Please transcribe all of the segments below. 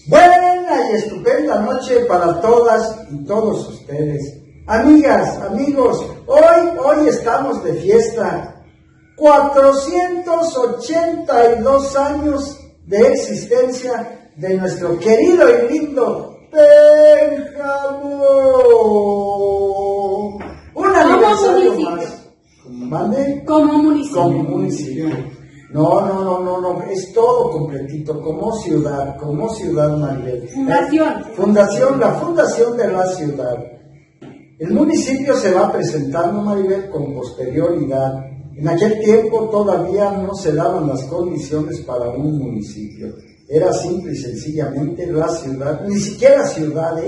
Buena y estupenda noche para todas y todos ustedes. Amigas, amigos, hoy estamos de fiesta. 482 años de existencia de nuestro querido y lindo Pénjamo. Un aniversario más. ¿Mande? Como municipio. Como municipio. No, es todo completito, como ciudad Maribel. Fundación. La fundación de la ciudad. El municipio se va presentando, Maribel, con posterioridad. En aquel tiempo todavía no se daban las condiciones para un municipio. Era simple y sencillamente la ciudad, ni siquiera ciudad.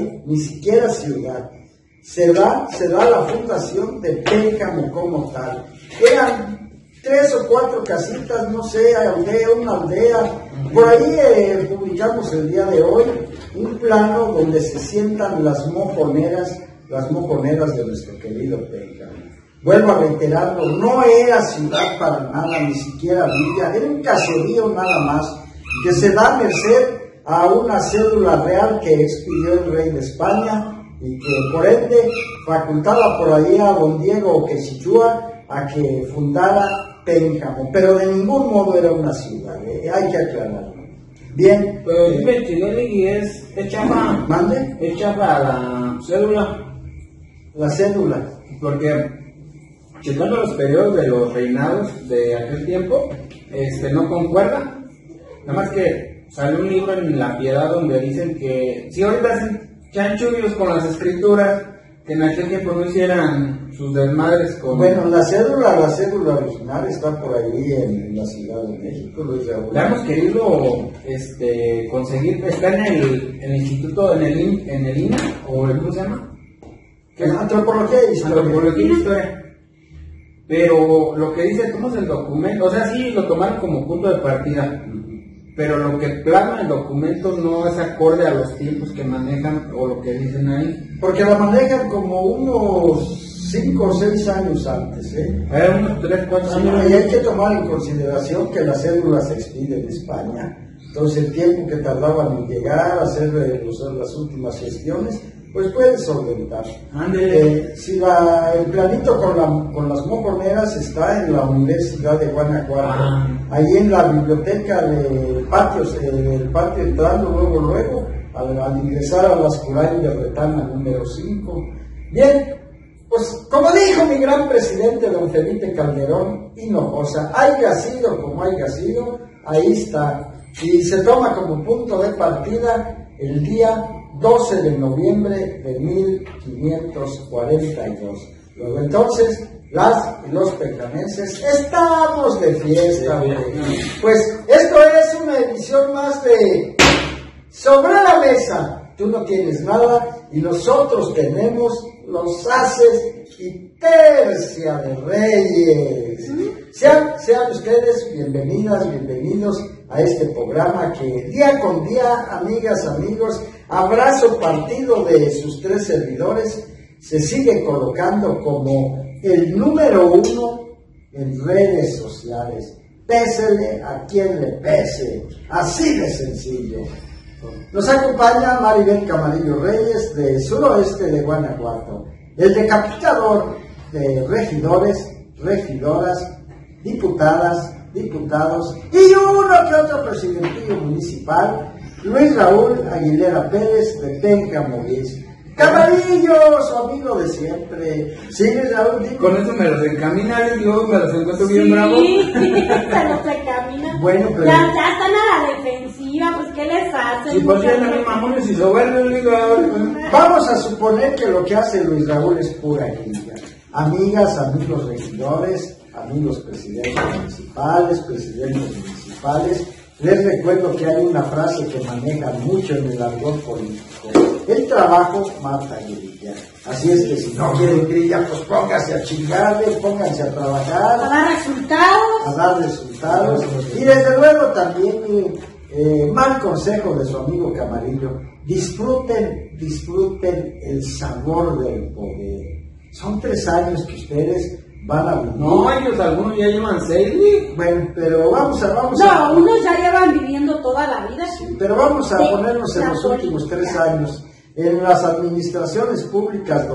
Se da la fundación de Pénjamo como tal. Eran 3 o 4 casitas, no sé, una aldea. Por ahí publicamos el día de hoy un plano donde se sientan las mojoneras de nuestro querido Pénjamo. Vuelvo a reiterarlo, no era ciudad para nada, ni siquiera villa, era un caserío nada más, que se da merced a una cédula real que expidió el rey de España y que por ende facultaba por ahí a don Diego Oquecichua a que fundara Pénjamo, pero de ningún modo era una ciudad, hay que aclararlo. Bien. Pues y es chafa. ¿Mande? Es chafa la cédula. La cédula. Porque checando los periodos de los reinados de aquel tiempo, no concuerda. Nada más que sale un libro en La Piedad donde dicen que si ahorita hacen chanchullos con las escrituras, que en aquel tiempo no hicieran sus desmadres con... Bueno, la cédula original está por ahí en la Ciudad de México, Luis Raúl. La hemos querido conseguir, está en el instituto, en el INA, o ¿cómo se llama? Antropología y Historia. Pero lo que dice, ¿cómo es el documento? O sea, sí lo tomaron como punto de partida, pero lo que plasma el documento no es acorde a los tiempos que manejan o lo que dicen ahí. Porque la manejan como unos 5 o 6 años antes, Unos 3, 4 años. Y hay que tomar en consideración que la cédula se expide en España. Entonces el tiempo que tardaban en llegar a hacer las últimas gestiones, pues puede solventar. Si el planito con las mojoneras está en la Universidad de Guanajuato, ahí en la biblioteca del patio entrando luego, al ingresar a las Curain de Retana número 5. Bien, pues como dijo mi gran presidente don Felipe Calderón Hinojosa, haya sido como haya sido, ahí está. Y se toma como punto de partida el día 12 de noviembre de 1542. Luego entonces, las y los pénjamenses estamos de fiesta. Pues esto es una edición más de Sobre la Mesa. Tú no tienes nada y nosotros tenemos los haces y tercia de reyes. Sean ustedes bienvenidos a este programa que día con día, amigas, amigos, abrazo partido de sus 3 servidores, se sigue colocando como el número 1 en redes sociales. Pésele a quien le pese, así de sencillo. Nos acompaña Maribel Camarillo Reyes, de suroeste de Guanajuato, el decapitador de regidores, regidoras, diputadas, diputados y uno que otro presidentillo municipal, Luis Raúl Aguilera Pérez de Pénjamo. Camarillo, su amigo de siempre. Sí, Luis Raúl, digo. Con eso me los encamina y yo me los encuentro bien bravos. Sí, se los encamina. Bueno, pero... Ya están a la defensiva, pues ¿qué les hacen? Si por cierto, no mamones y soberbios, Luis Raúl. Vamos a suponer que lo que hace Luis Raúl es pura grilla. Amigas, amigos regidores, amigos presidentes municipales, les recuerdo que hay una frase que manejan mucho en el argot político: el trabajo mata grilla. Así es que si no quieren grilla, pues pónganse a chingarle, pónganse a trabajar, a dar resultados. Y desde luego también mal consejo de su amigo Camarillo: disfruten el sabor del poder. Son 3 años que ustedes van a vivir. No, ellos algunos ya llevan 6. Bueno, pero vamos a... No, unos ya llevan viviendo toda la vida. Sí, pero vamos a ponernos en los últimos 3 años. En las administraciones públicas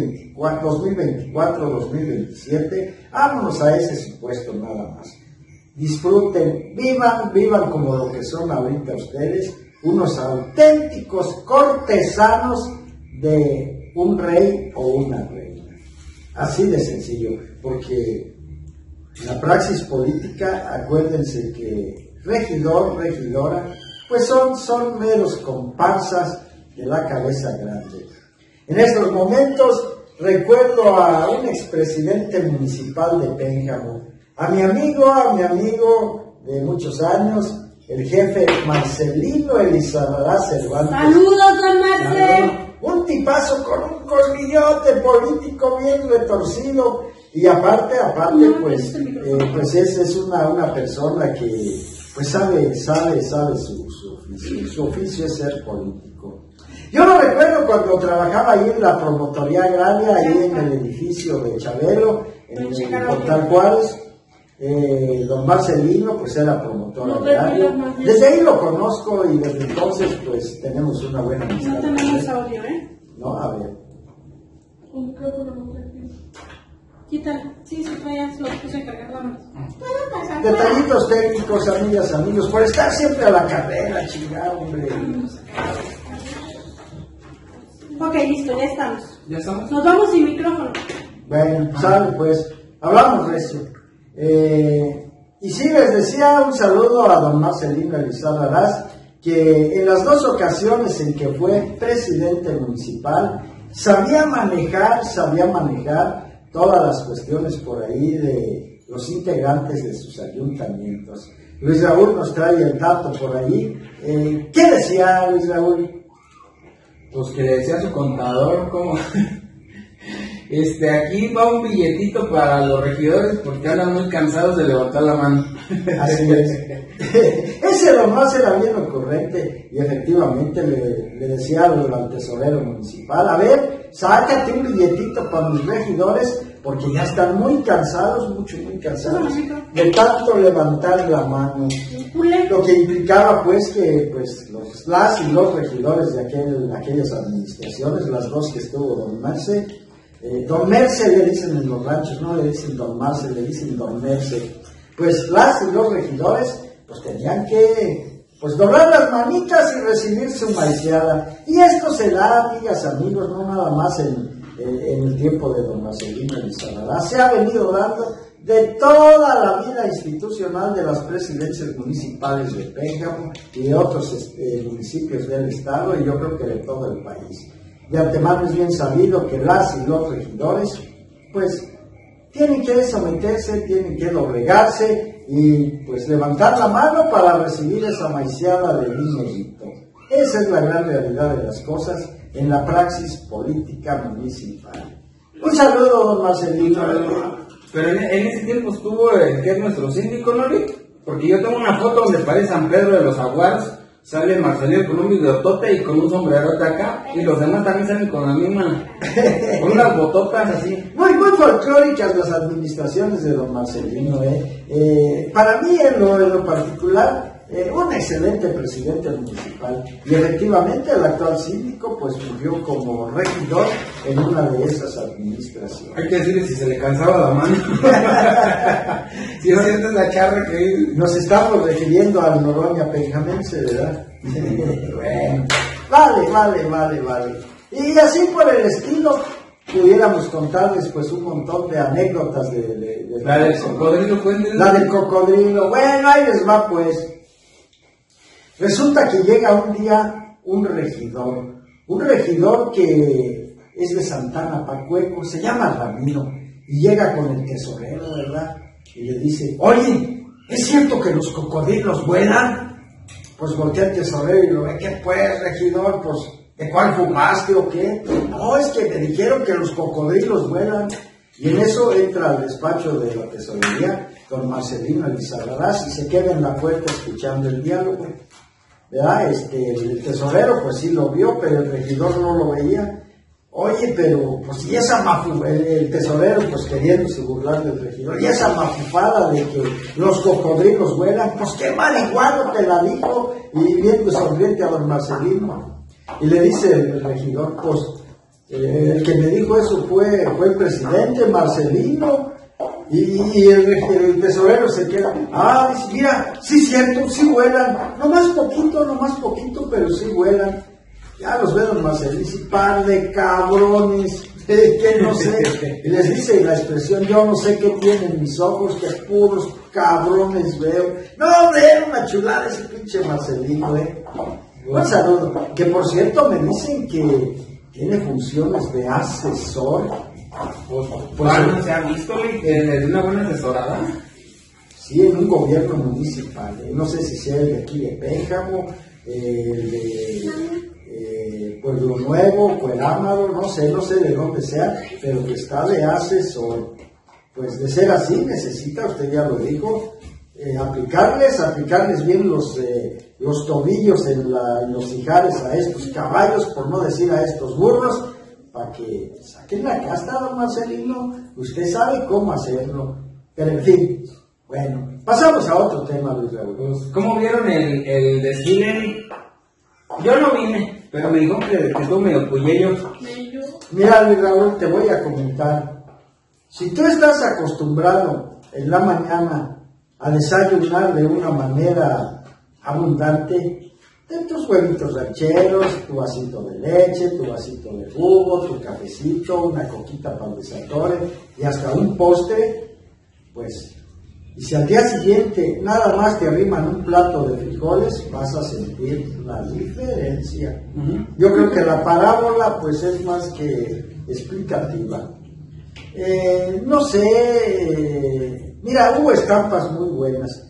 2024-2027, vámonos a ese supuesto nada más. Disfruten, vivan como lo que son ahorita ustedes, unos auténticos cortesanos de un rey o una reina. Así de sencillo, porque en la praxis política, acuérdense que regidor, regidora, pues son meros comparsas de la cabeza grande. En estos momentos recuerdo a un expresidente municipal de Pénjamo, a mi amigo de muchos años, el jefe Marcelino Elizarrará Cervantes. ¡Saludos, don Marcel! Un tipazo con un colmillote político bien retorcido, y aparte pues es una persona que pues sabe su oficio es ser político. Yo lo recuerdo cuando trabajaba ahí en la promotoría agraria, ahí en el edificio de Chabelo, en el Portal Juárez. Don Marcelino pues era promotor agrario. Desde ahí lo conozco y desde entonces pues tenemos una buena amistad. No tenemos audio, ¿eh? No, a ver. Quítalo. Sí, ya se lo puse a cargar, vamos. Detallitos técnicos, amigas, amigos, por estar siempre a la carrera, chingado, hombre. Ok, listo, ya estamos. ¿Ya estamos? Nos vamos sin micrófono. Bueno, sale pues, hablamos de eso. Y sí, les decía un saludo a don Marcelino Elizarrará, que en las 2 ocasiones en que fue presidente municipal, sabía manejar todas las cuestiones por ahí de los integrantes de sus ayuntamientos. Luis Raúl nos trae el dato por ahí. ¿Qué decía Luis Raúl? Pues que le decía a su contador como... aquí va un billetito para los regidores porque andan muy cansados de levantar la mano. Así es. Ese nomás era bien ocurrente y efectivamente le decía al tesorero municipal, a ver, sácate un billetito para mis regidores porque ya están muy cansados, muy cansados de tanto levantar la mano. Lo que implicaba pues que pues las y los regidores de aquellas administraciones, las 2 que estuvo don Merce, don Merce le dicen en los ranchos, no le dicen don Marce, le dicen don Merce. Pues las y los regidores pues tenían que pues doblar las manitas y recibir su maiciada. Y esto se da, amigas, amigos, no nada más en el tiempo de don Marcelino Elizarrará, se ha venido dando de toda la vida institucional de las presidencias municipales de Pénjamo y de otros municipios del estado, y yo creo que de todo el país. De antemano es bien sabido que las y los regidores pues tienen que someterse, tienen que doblegarse y pues levantar la mano para recibir esa maiciada de dinerito. Esa es la gran realidad de las cosas en la praxis política municipal. Un saludo, don Marcelino. Pero en ese tiempo estuvo el que es nuestro síndico, ¿no, Rick? Porque yo tengo una foto donde parece San Pedro de los Aguaros, sale Marcelino con un bigotote y con un sombrerote acá, y los demás también salen con la misma, con unas bototas así. Muy folclóricas las administraciones de don Marcelino, Para mí, en lo particular, un excelente presidente municipal, y efectivamente el actual síndico pues fungió como regidor en una de esas administraciones. Hay que decirle si se le cansaba la mano. Si es cierto, es la charra que nos estamos refiriendo al Noroña Penjamense, ¿verdad? Bueno, vale. Y así por el estilo pudiéramos contarles pues un montón de anécdotas de la del cocodrilo, cuéntenle. La del cocodrilo, bueno, ahí les va pues. Resulta que llega un día un regidor que es de Santana Pacueco, se llama Ramiro, y llega con el tesorero, ¿verdad? Y le dice, oye, ¿es cierto que los cocodrilos vuelan? Pues voltea el tesorero y lo ve, ¿qué pues, regidor? Pues, ¿de cuál fumaste o qué? No, es que me dijeron que los cocodrilos vuelan. Y en eso entra al despacho de la tesorería don Marcelino Elizarrará y se queda en la puerta escuchando el diálogo. ¿Verdad? El tesorero pues sí lo vio, pero el regidor no lo veía. Oye, pero, pues, y esa el tesorero, pues, queriéndose burlar del regidor, y esa mafufada de que los cocodrilos vuelan, pues, qué marihuano te la dijo, y viendo sonriente a don Marcelino, y le dice el regidor, pues, el que me dijo eso fue el presidente Marcelino, y el tesorero se queda, dice, mira, sí cierto, sí vuelan, no más poquito, pero sí vuelan. Ya los ve don Marcelino, dice, par de cabrones, que no sé, y les dice la expresión, yo no sé qué tienen mis ojos, que puros cabrones veo. No, hombre, una chulada ese pinche Marcelino, Un saludo, que por cierto me dicen que tiene funciones de asesor. Pues no se ha visto que es una buena asesorada. Sí, en un gobierno municipal, no sé si sea el de aquí de Pénjamo, el de Pueblo Nuevo, Cuerámaro, no sé de dónde sea, pero que está de asesor. Pues de ser así, necesita, usted ya lo dijo, aplicarles bien los tobillos en los ijares a estos caballos, por no decir a estos burros, para que saquen la casta, don Marcelino. Usted sabe cómo hacerlo. Pero en fin, bueno, pasamos a otro tema, Luis Raúl. Pues, ¿cómo vieron el desfile? Yo no vine, pero me dijo que estuvo medio puyello. Mira, Luis Raúl, te voy a comentar. Si tú estás acostumbrado en la mañana a desayunar de una manera abundante, de tus huevitos rancheros, tu vasito de leche, tu vasito de jugo, tu cafecito, una coquita para el desatore y hasta un postre, pues, y si al día siguiente nada más te arriman un plato de frijoles, vas a sentir la diferencia. Yo creo que la parábola, pues, es más que explicativa. No sé, mira, hubo estampas muy buenas,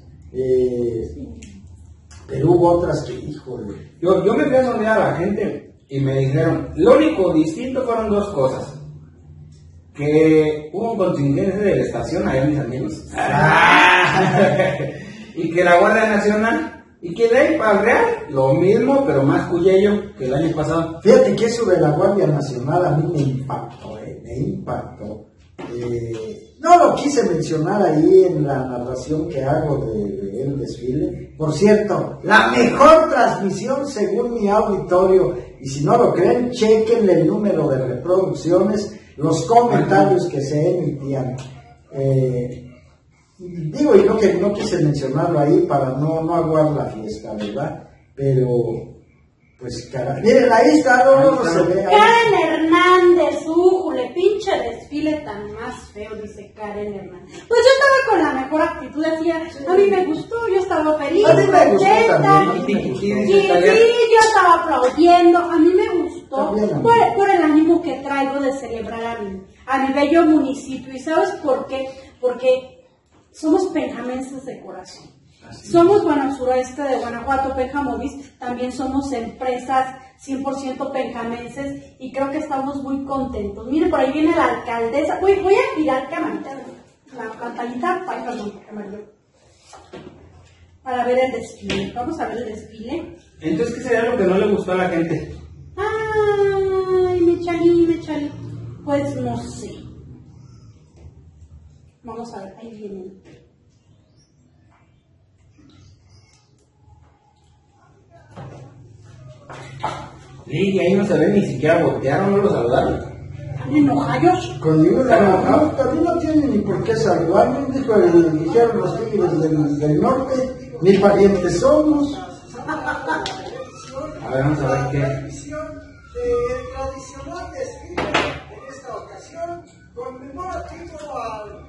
pero hubo otras que, híjole. Yo me fui a sondear a la gente y me dijeron, lo único distinto fueron dos cosas. Que hubo un contingente de la estación allá, mis amigos. Y que la Guardia Nacional, y que de ahí para el Real, lo mismo, pero más cuyello que el año pasado. Fíjate que eso de la Guardia Nacional a mí me impactó, no lo quise mencionar ahí en la narración que hago del desfile. Por cierto, la mejor transmisión según mi auditorio, y si no lo creen, chequenle el número de reproducciones, los comentarios que se emitían. Digo, y no quise mencionarlo ahí para no aguar la fiesta, ¿verdad? Pero, pues, cara, miren, ahí está, no se ve. Karen Hernández, újule, pinche desfile tan más feo, dice Karen Hernández. Pues yo estaba con la mejor actitud, decía, a mí me gustó, yo estaba feliz, a mí me gustó contenta, también, sí, yo estaba aplaudiendo, a mí me gustó por el ánimo que traigo de celebrar a mi bello municipio. ¿Y sabes por qué? Porque somos penjamenses de corazón. Somos Suroeste de Guanajuato, Penjamovis, también somos empresas 100% penjamenses y creo que estamos muy contentos. Miren, por ahí viene la alcaldesa. Voy a girar camarita, la pantallita, para ver el desfile. Vamos a ver el desfile. Entonces, ¿qué sería lo que no le gustó a la gente? Ay, me chalí. Pues no sé. Vamos a ver, ahí viene. Y ahí no se ve, ni siquiera voltearon, no lo saludaron. ¿Están enojados? Conmigo también no tienen ni por qué saludarme, dijeron los tigres del norte, ni parientes somos. A ver, vamos a ver qué. El tradicional desfile en esta ocasión conmemorativo al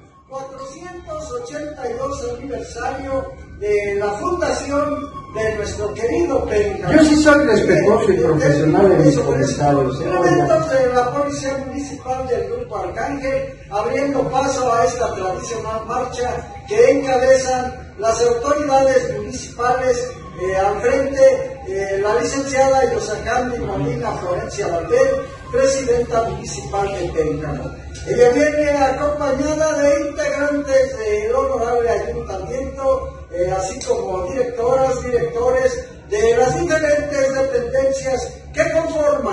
482 aniversario de la fundación de nuestro querido Pénjamo. Yo sí soy respetuoso y profesional en mis comentarios. Elementos de la Policía Municipal del Grupo Arcángel, abriendo paso a esta tradicional marcha que encabezan las autoridades municipales, al frente la licenciada Yosacandi Molina Florencia Valdés, presidenta municipal de Pénjamo. Ella viene acompañada de integrantes del honorable ayuntamiento, así como directoras, directores de las diferentes dependencias que conforman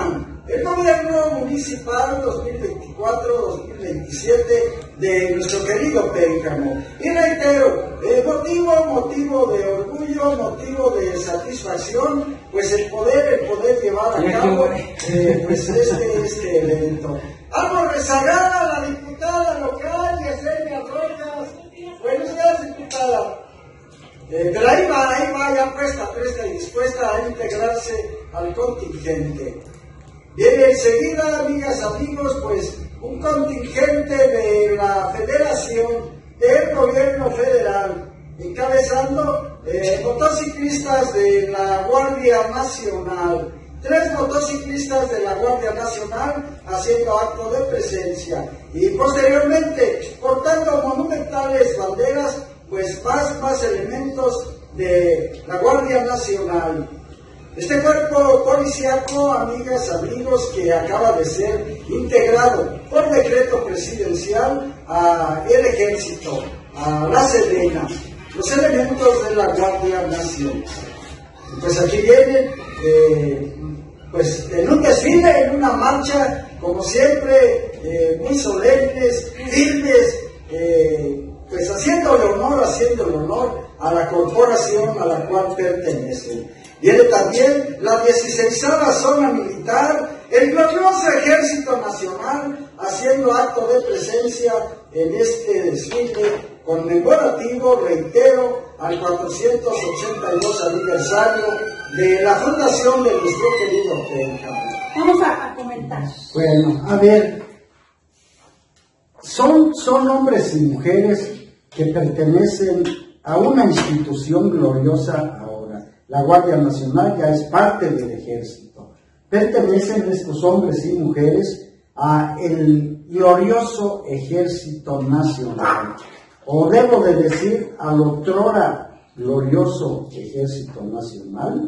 el gobierno municipal 2024-2027 de nuestro querido Pénjamo. Y reitero, motivo de orgullo, motivo de satisfacción, pues el poder llevar a cabo pues este evento. Algo rezagada la diputada local, Yesenia Rojas. Buenos días, diputada. Pero ahí va, ya presta y dispuesta a integrarse al contingente. Viene enseguida, amigas, amigos, pues un contingente de la Federación del Gobierno Federal, encabezando motociclistas de la Guardia Nacional. 3 motociclistas de la Guardia Nacional haciendo acto de presencia y posteriormente portando monumentales banderas, pues más elementos de la Guardia Nacional. Este cuerpo policíaco, amigas, amigos, que acaba de ser integrado por decreto presidencial al Ejército, a la Sedena, los elementos de la Guardia Nacional. Pues aquí vienen, pues en un desfile, en una marcha, como siempre, muy solemnes, firmes, pues haciéndole honor a la corporación a la cual pertenecen. Viene también la 16ª zona militar, el glorioso Ejército Nacional, haciendo acto de presencia en este desfile conmemorativo, reitero, al 482 aniversario de la fundación de nuestro querido Pénjamo. Vamos a comentar. Bueno, a ver, son hombres y mujeres que pertenecen a una institución gloriosa ahora. La Guardia Nacional ya es parte del Ejército. Pertenecen estos hombres y mujeres a el glorioso Ejército Nacional. O debo de decir, al otrora glorioso Ejército Nacional.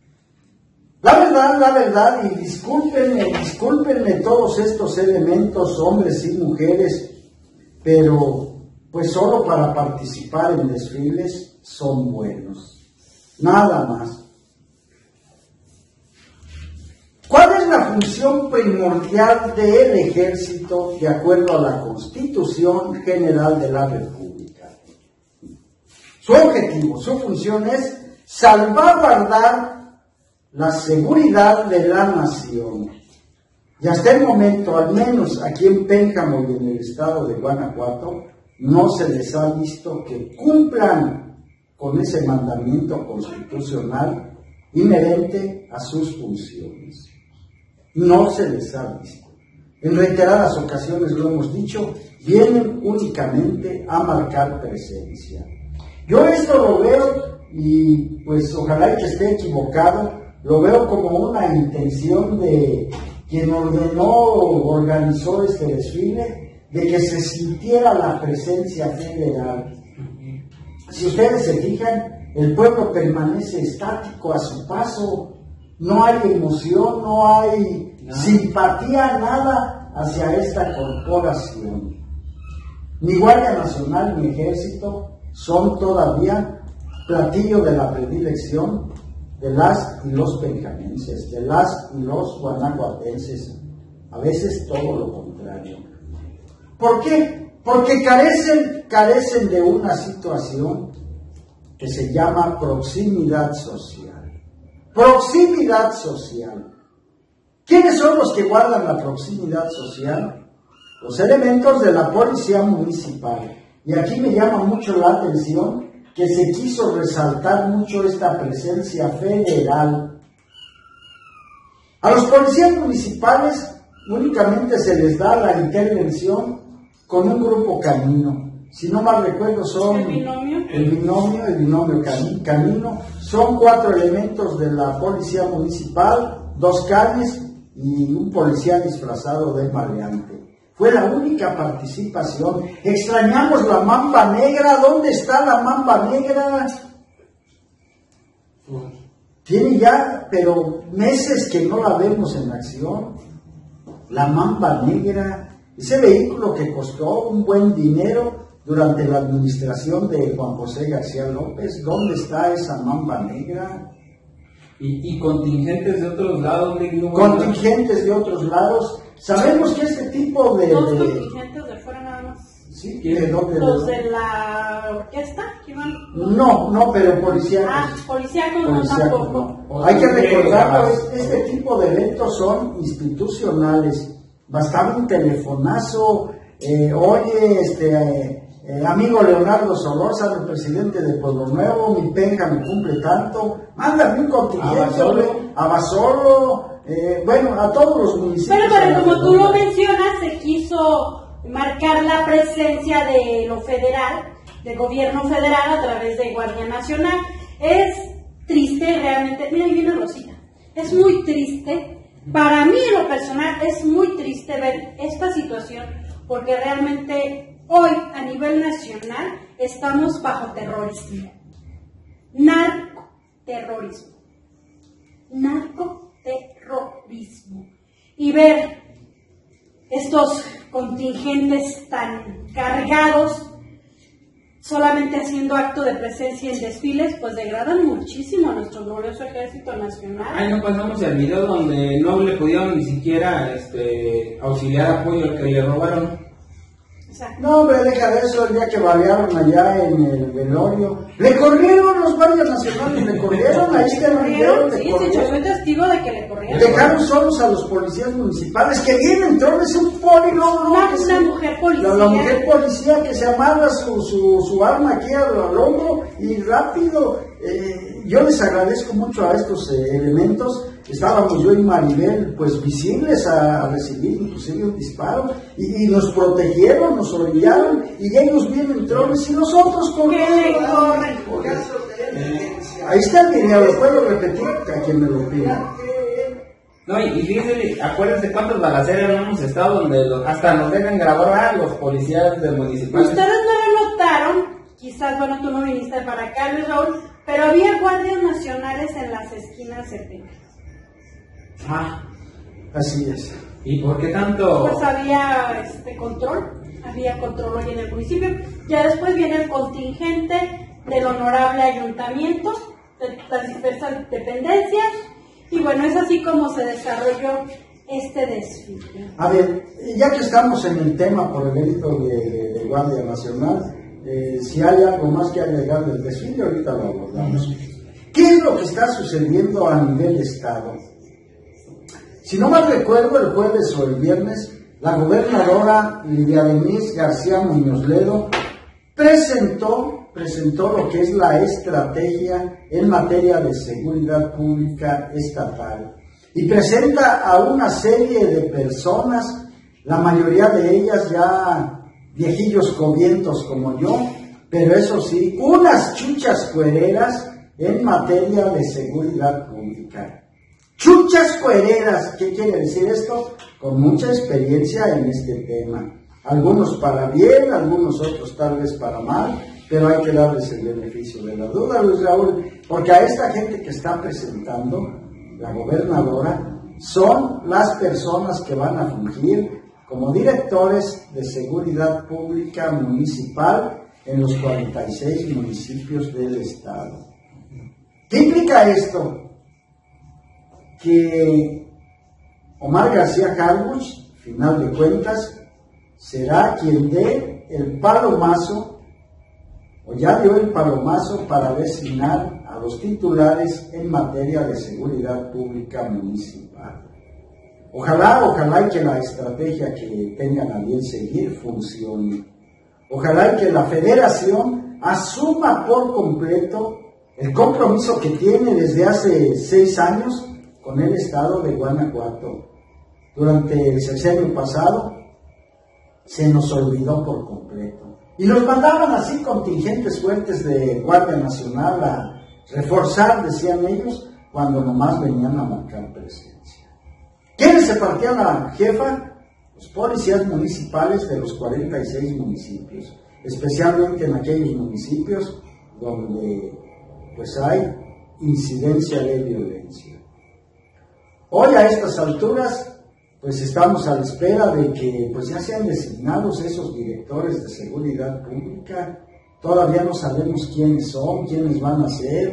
La verdad, y discúlpenme todos estos elementos, hombres y mujeres, pero pues solo para participar en desfiles son buenos. Nada más. ¿Cuál es la función primordial del Ejército de acuerdo a la Constitución General de la República? Su objetivo, su función es salvaguardar la seguridad de la nación. Y hasta el momento, al menos aquí en Pénjamo y en el estado de Guanajuato, no se les ha visto que cumplan con ese mandamiento constitucional inherente a sus funciones. No se les ha visto. En reiteradas ocasiones lo hemos dicho, vienen únicamente a marcar presencia. Yo esto lo veo, y pues ojalá que esté equivocado, lo veo como una intención de quien organizó este desfile, de que se sintiera la presencia federal. Si ustedes se fijan, el pueblo permanece estático a su paso, no hay emoción, no hay simpatía, nada hacia esta corporación. Ni Guardia Nacional ni Ejército son todavía platillo de la predilección de las y los penjamenses, de las y los guanajuatenses, a veces todo lo contrario. ¿Por qué? Porque carecen de una situación que se llama proximidad social. Proximidad social. ¿Quiénes son los que guardan la proximidad social? Los elementos de la policía municipal. Y aquí me llama mucho la atención que se quiso resaltar mucho esta presencia federal. A los policías municipales únicamente se les da la intervención con un grupo canino. Si no mal recuerdo son el binomio canino. Son 4 elementos de la policía municipal, 2 canes y un policía disfrazado de maleante. Fue la única participación. Extrañamos la mamba negra. ¿Dónde está la mamba negra? Tiene ya, pero meses que no la vemos en acción. La mamba negra, ese vehículo que costó un buen dinero durante la administración de Juan José García López. ¿Dónde está esa mamba negra? Y contingentes de otros lados, contingentes de otros lados. Sabemos que este tipo de... Dos contingentes de fuera nada más. Sí, ¿Los de la orquesta? No, pero policíacos. Policíacos no tampoco. No. Hay que recordar que este tipo de eventos son institucionales. Bastaba un telefonazo, oye, amigo Leonardo Solórzano, el presidente de Pueblo Nuevo, mi penca me cumple tanto, mándame un contingente a Basolo, bueno, a todos los municipios. Pero como tú lo mencionas, se quiso marcar la presencia de lo federal, del gobierno federal a través de Guardia Nacional. Es triste realmente, mira, ahí viene Rosita, es muy triste, para mí en lo personal es muy triste ver esta situación, porque realmente hoy a nivel nacional estamos bajo terrorismo, narcoterrorismo, y ver estos contingentes tan cargados solamente haciendo acto de presencia en desfiles, pues degradan muchísimo a nuestro glorioso Ejército Nacional. Ay, no pasamos el video donde no le pudieron ni siquiera auxiliar apoyo al que le robaron. Exacto. No, hombre, deja de eso, el día que balearon allá en el velorio. Le corrieron los guardias nacionales, le corrieron, ahí está el video. Sí, yo soy testigo de que le corrieron. Dejaron solos a los policías municipales, que bien entró, es un polígono. Una mujer policía. La mujer policía que se amarra su arma aquí al hombro y rápido. Yo les agradezco mucho a estos elementos. Estábamos yo y Maribel pues visibles a recibir inclusive un disparo y nos protegieron, nos orillaron y ellos vienen trones y nosotros corremos. Ahí está el video, lo puedo repetir a quien me lo pida. No, y fíjense, acuérdense cuántas balaceras no hemos estado donde hasta nos dejan grabar a los policías del municipal. Ustedes no lo notaron, quizás, bueno, tú no viniste para acá, Luis Raúl, pero había guardias nacionales en las esquinas de Penca. Así es. ¿Y por qué tanto? Pues había había control hoy en el municipio. Ya después viene el contingente del honorable ayuntamiento, de las diversas dependencias, y bueno, es así como se desarrolló este desfile. A ver, ya que estamos en el tema por el delito de Guardia Nacional, si hay algo más que agregar del desfile, ahorita lo abordamos. ¿Qué es lo que está sucediendo a nivel estado? Si no mal recuerdo, el jueves o el viernes, la gobernadora Lidia Denise García Muñoz Ledo presentó lo que es la estrategia en materia de seguridad pública estatal y presenta a una serie de personas, la mayoría de ellas ya viejillos covientos como yo, pero eso sí, unas chuchas cuereras en materia de seguridad pública. Chuchas cuereras, ¿qué quiere decir esto? Con mucha experiencia en este tema. Algunos para bien, algunos otros tal vez para mal, pero hay que darles el beneficio de la duda, Luis Raúl, porque a esta gente que está presentando la gobernadora son las personas que van a fungir como directores de seguridad pública municipal en los 46 municipios del estado. ¿Qué implica esto? Que Omar García Harfuch, final de cuentas, será quien dé el palomazo, o ya dio el palomazo para designar a los titulares en materia de seguridad pública municipal. Ojalá y que la estrategia que tengan a bien seguir funcione. Ojalá y que la federación asuma por completo el compromiso que tiene desde hace 6 años con el estado de Guanajuato. Durante el sexenio pasado se nos olvidó por completo. Y nos mandaban así contingentes fuertes de Guardia Nacional a reforzar, decían ellos, cuando nomás venían a marcar presencia. ¿Quiénes se partían la jefa? Los policías municipales de los 46 municipios, especialmente en aquellos municipios donde pues hay incidencia de violencia. Hoy a estas alturas, pues estamos a la espera de que pues ya sean designados esos directores de seguridad pública. Todavía no sabemos quiénes son, quiénes van a ser.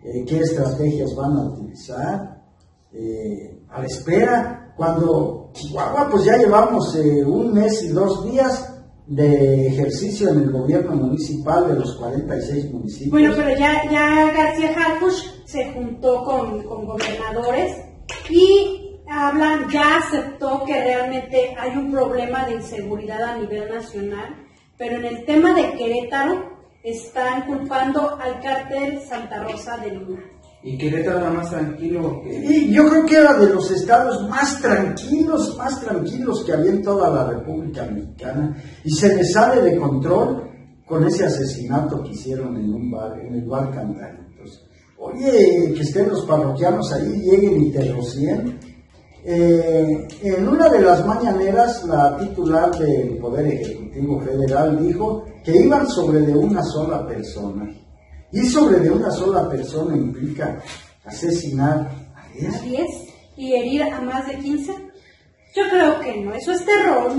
qué estrategias van a utilizar, a la espera, cuando Chihuahua pues ya llevamos 1 mes y 2 días de ejercicio en el gobierno municipal de los 46 municipios. Bueno, pero ya García Harfuch se juntó con gobernadores y ya aceptó que realmente hay un problema de inseguridad a nivel nacional, pero en el tema de Querétaro están culpando al cártel Santa Rosa de Lima. ¿Y Querétaro era más tranquilo que...? Y yo creo que era de los estados más tranquilos que había en toda la República Mexicana, y se le sale de control con ese asesinato que hicieron en el bar Cantaritos. Oye, que estén los parroquianos ahí, lleguen y te rocien. En una de las mañaneras, la titular del Poder Ejecutivo Federal dijo que iban sobre de una sola persona. Y sobre de una sola persona implica asesinar a 10 y herir a más de 15. Yo creo que no, eso es terror,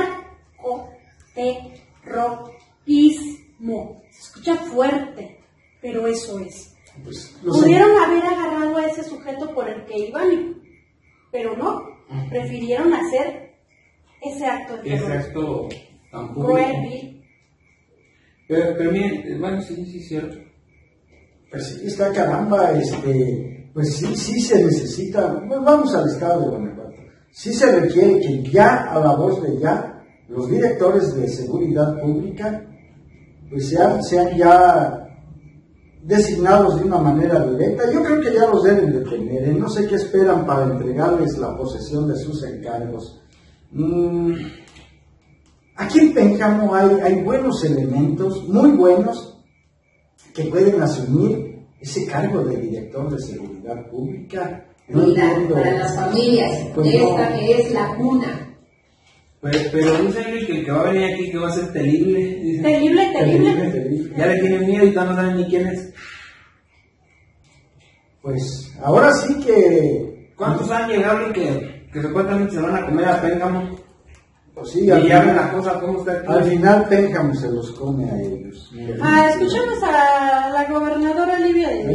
narcoterrorismo. Se escucha fuerte, pero eso es. Pues, pudieron haber agarrado a ese sujeto por el que iban, pero no, prefirieron hacer ese acto de terror. Ese acto tan público. Cruel. Pero miren, bueno, sí, es cierto. Pues sí, está caramba, pues sí se necesita, pues vamos al estado de Guanajuato, sí se requiere que ya, a la voz de ya, los directores de seguridad pública, pues sean ya designados de una manera directa. Yo creo que ya los deben de tener, no sé qué esperan para entregarles la posesión de sus encargos. Aquí en Pénjamo hay buenos elementos, muy buenos, que pueden asumir ese cargo de director de seguridad pública. Mira, para las familias, pues esta no. Que es la cuna. Pero dicen que el que va a venir aquí que va a ser terrible. Terrible. Ya le tienen miedo y no saben ni quién es. Pues ahora sí que... ¿Cuántos han llegado y que supuestamente se van a comer a Pénjamo? Pues sí, y ya ven la cosa, ¿cómo está aquí? Al final Pénjamo se los come a ellos. Escuchamos a la gobernadora Livia de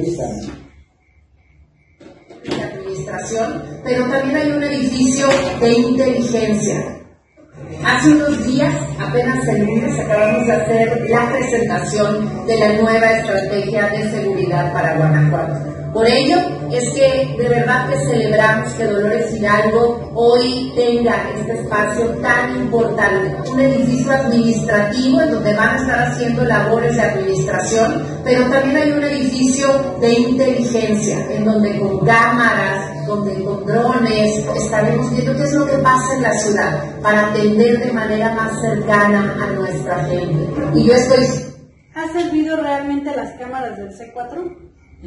administración, pero también hay un edificio de inteligencia. Hace unos días, apenas el lunes, acabamos de hacer la presentación de la nueva estrategia de seguridad para Guanajuato. Por ello es que de verdad que celebramos que Dolores Hidalgo hoy tenga este espacio tan importante, un edificio administrativo en donde van a estar haciendo labores de administración, pero también hay un edificio de inteligencia en donde con cámaras, donde con drones estaremos viendo qué es lo que pasa en la ciudad para atender de manera más cercana a nuestra gente. Y yo estoy... ¿Ha servido realmente las cámaras del C4?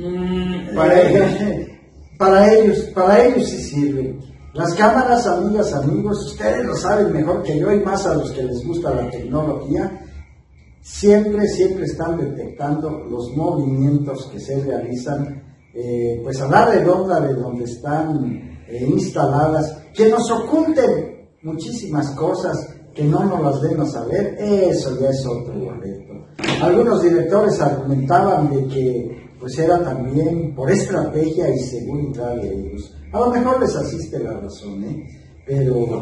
Para ellos sí sirven. Las cámaras, amigas, amigos, ustedes lo saben mejor que yo y más a los que les gusta la tecnología, siempre están detectando los movimientos que se realizan, pues a la redonda de donde están instaladas, que nos oculten muchísimas cosas, que no nos las den a saber. Eso ya es otro boleto. Algunos directores argumentaban de que pues era también por estrategia y seguridad de ellos. A lo mejor les asiste la razón, pero...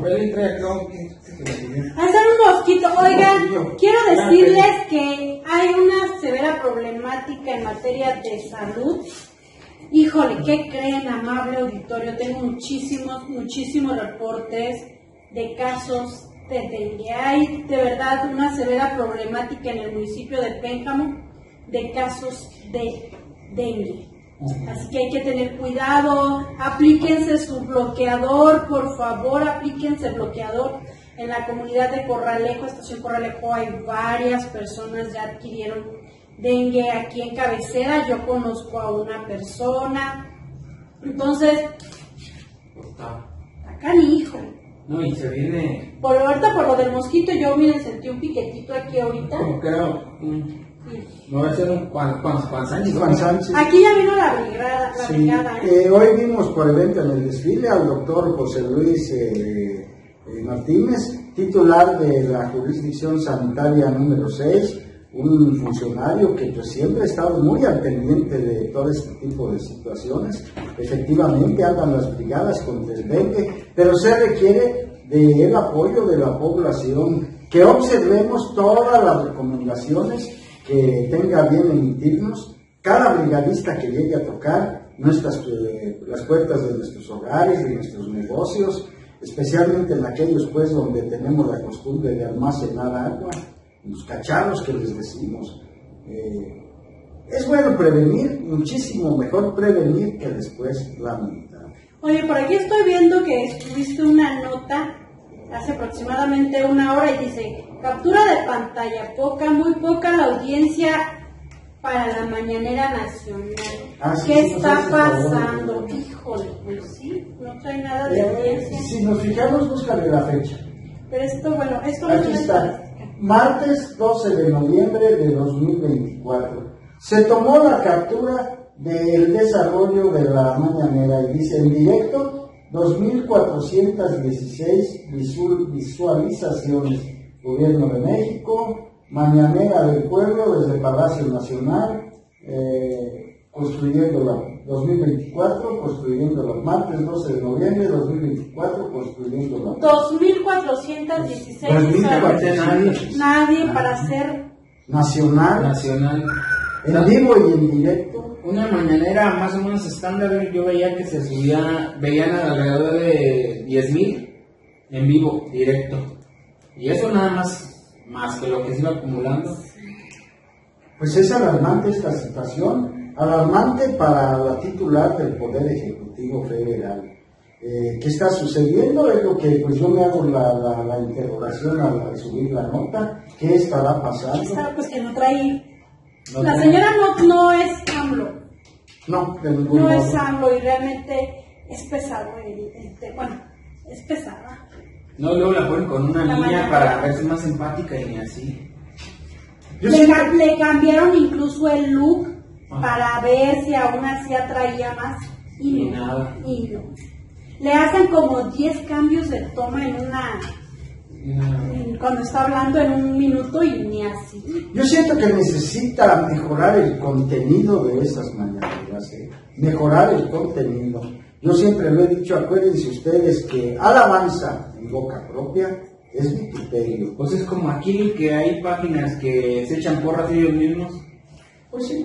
Hacer un mosquito. Oigan, quiero decirles que hay una severa problemática en materia de salud. Híjole, ¿qué creen, amable auditorio? Tengo muchísimos reportes de casos de dengue. Hay de verdad una severa problemática en el municipio de Pénjamo de casos de dengue. Así que hay que tener cuidado, aplíquense su bloqueador, por favor, aplíquense bloqueador. En la comunidad de Corralejo, estación Corralejo, hay varias personas ya adquirieron dengue. Aquí en Cabecera yo conozco a una persona. Entonces, acá ni hijo. No, y se viene... Por lo del mosquito, yo miren, sentí un piquetito aquí ahorita. Como creo... No va a ser un Juan Sánchez. Aquí ya vino la brigada. Hoy vimos por evento en el desfile al doctor José Luis Martínez, titular de la jurisdicción sanitaria número 6, un funcionario que pues siempre ha estado muy al pendiente de todo este tipo de situaciones. Efectivamente andan las brigadas contra el dengue, pero se requiere del apoyo de la población, que observemos todas las recomendaciones que tenga bien emitirnos cada brigadista que llegue a tocar las puertas de nuestros hogares, de nuestros negocios, especialmente en aquellos pues donde tenemos la costumbre de almacenar agua, los cacharros que les decimos. Es bueno prevenir, muchísimo mejor prevenir que después lamentar. Oye, por aquí estoy viendo que escribiste una nota hace aproximadamente una hora y dice: captura de pantalla, muy poca la audiencia para la mañanera nacional. ¿Qué está pasando? Híjole, pues sí, no trae nada de audiencia. Si nos fijamos, búscale la fecha. Pero esto aquí está, martes 12 de noviembre de 2024. Se tomó la captura del desarrollo de la mañanera y dice: en directo 2.416 visualizaciones. Gobierno de México, Mañanera del Pueblo desde Palacio Nacional, construyendo la 2024, construyendo la martes 12 de noviembre 2024, construyendo la 2.416 visualizaciones. Nadie para hacer nacional. En vivo y en directo. Una mañanera más o menos estándar, yo veía que se veían alrededor de 10,000 en vivo, directo. Y eso nada más que lo que se iba acumulando. Pues es alarmante esta situación, alarmante para la titular del Poder Ejecutivo Federal. ¿Qué está sucediendo? Es lo que pues yo me hago la interrogación al subir la nota. ¿Qué estará pasando? Pues que no trae... La señora no es AMLO. No, de ningún modo. No es AMLO y realmente es pesado. Es pesada. No, luego la ponen con una niña para verse más empática y ni así. Le cambiaron incluso el look para ver si aún así atraía más. Y no. Le hacen como 10 cambios de toma en cuando está hablando en un minuto y ni así. Yo siento que necesita mejorar el contenido de esas mañaneras, mejorar el contenido. Yo siempre lo he dicho, acuérdense ustedes que alabanza en boca propia es vituperio. Pues es como aquí que hay páginas que se echan porras ellos mismos. Pues sí.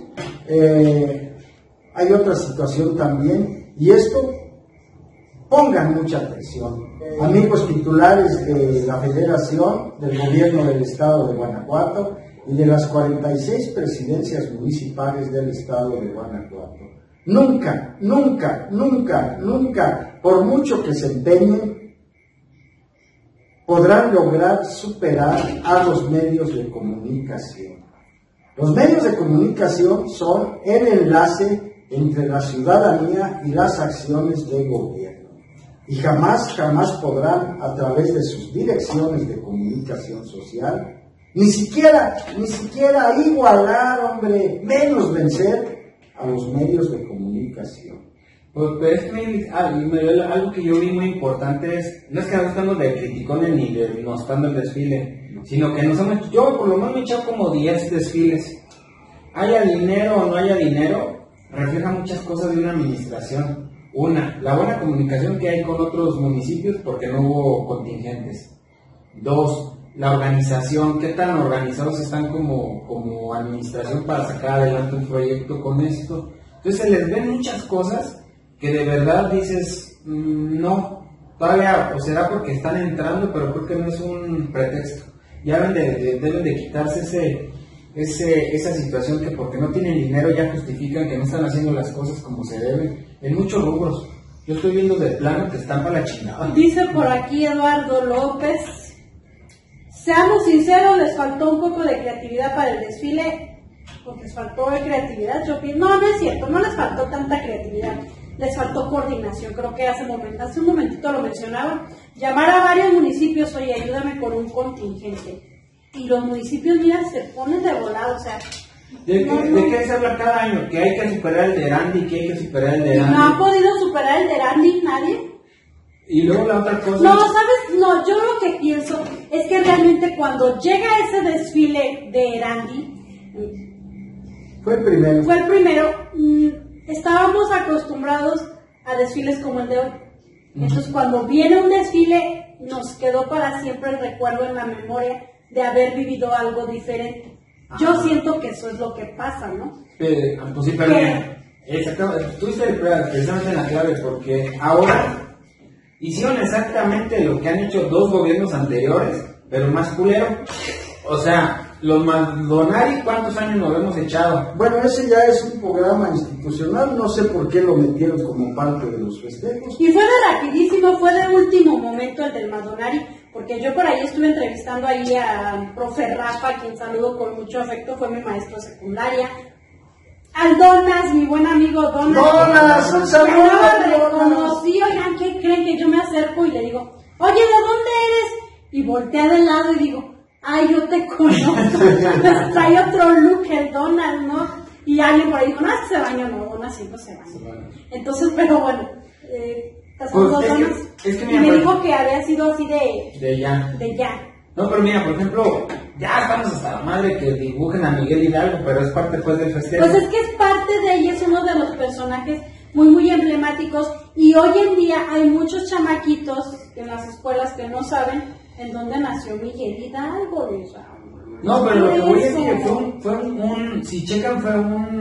Hay otra situación también, y esto, pongan mucha atención. Amigos titulares de la Federación, del Gobierno del Estado de Guanajuato y de las 46 presidencias municipales del Estado de Guanajuato. Nunca, por mucho que se empeñen, podrán lograr superar a los medios de comunicación. Los medios de comunicación son el enlace entre la ciudadanía y las acciones del gobierno. Y jamás podrán, a través de sus direcciones de comunicación social, ni siquiera igualar, hombre, menos vencer a los medios de comunicación. Pues algo que yo vi muy importante es, no es que no estamos de criticones ni de denostando el desfile, sino que yo por lo menos me he echado como 10 desfiles. Haya dinero o no haya dinero, refleja muchas cosas de una administración. Una, la buena comunicación que hay con otros municipios porque no hubo contingentes. Dos, la organización, qué tan organizados están como administración para sacar adelante un proyecto con esto. Entonces se les ven muchas cosas que de verdad dices, no, todavía, o será porque están entrando, pero creo que no es un pretexto. Ya deben de quitarse esa situación que porque no tienen dinero ya justifican que no están haciendo las cosas como se deben. En muchos rubros. Yo estoy viendo de plano que están para la chingada. Dice por aquí Eduardo López: seamos sinceros, les faltó un poco de creatividad para el desfile. Porque les faltó de creatividad, yo pienso. No es cierto, no les faltó tanta creatividad. Les faltó coordinación. Creo que hace un momentito lo mencionaba. Llamar a varios municipios, oye, ayúdame con un contingente. Y los municipios, mira, se ponen de volado, o sea... ¿De qué se habla cada año? Que hay que superar el de Erandi, que hay que superar el de Erandi. No ha podido superar el de Erandi nadie. Y luego la otra cosa... No, ¿sabes? No, yo lo que pienso es que realmente cuando llega ese desfile de Erandi, Fue el primero. Fue el primero. Estábamos acostumbrados a desfiles como el de hoy. Entonces, cuando viene un desfile, nos quedó para siempre el recuerdo en la memoria de haber vivido algo diferente. Yo siento que eso es lo que pasa, ¿no? Pues sí, pero exactamente, tuviste precisamente en la clave, porque ahora hicieron exactamente lo que han hecho 2 gobiernos anteriores, pero más culero. O sea, los Maldonari, ¿cuántos años nos hemos echado? Bueno, ese ya es un programa institucional, no sé por qué lo metieron como parte de los festejos. Y fue de rapidísimo, fue de último momento el del Maldonari, porque yo por ahí estuve entrevistando ahí a profe Rafa, a quien saludo con mucho afecto, fue mi maestro de secundaria. Al Donas, mi buen amigo Donas. Donas, un saludo. Me reconocí, oigan, ¿qué creen? Que yo me acerco y le digo, oye, ¿de dónde eres? Y voltea de lado y digo, ay, yo te conozco. Trae otro look el Donas, ¿no? Y alguien por ahí dijo, no, se bañó, no, Donas siempre se baña. Entonces, pero bueno, es que y me dijo que había sido así de ya. No, pero mira, por ejemplo, ya estamos hasta la madre que dibujen a Miguel Hidalgo, pero es parte pues del festejo. Pues es que es parte de ella, es uno de los personajes muy emblemáticos, y hoy en día hay muchos chamaquitos en las escuelas que no saben en dónde nació Miguel Hidalgo. O sea, no, pero lo que voy a decir es que fue un si checan, fue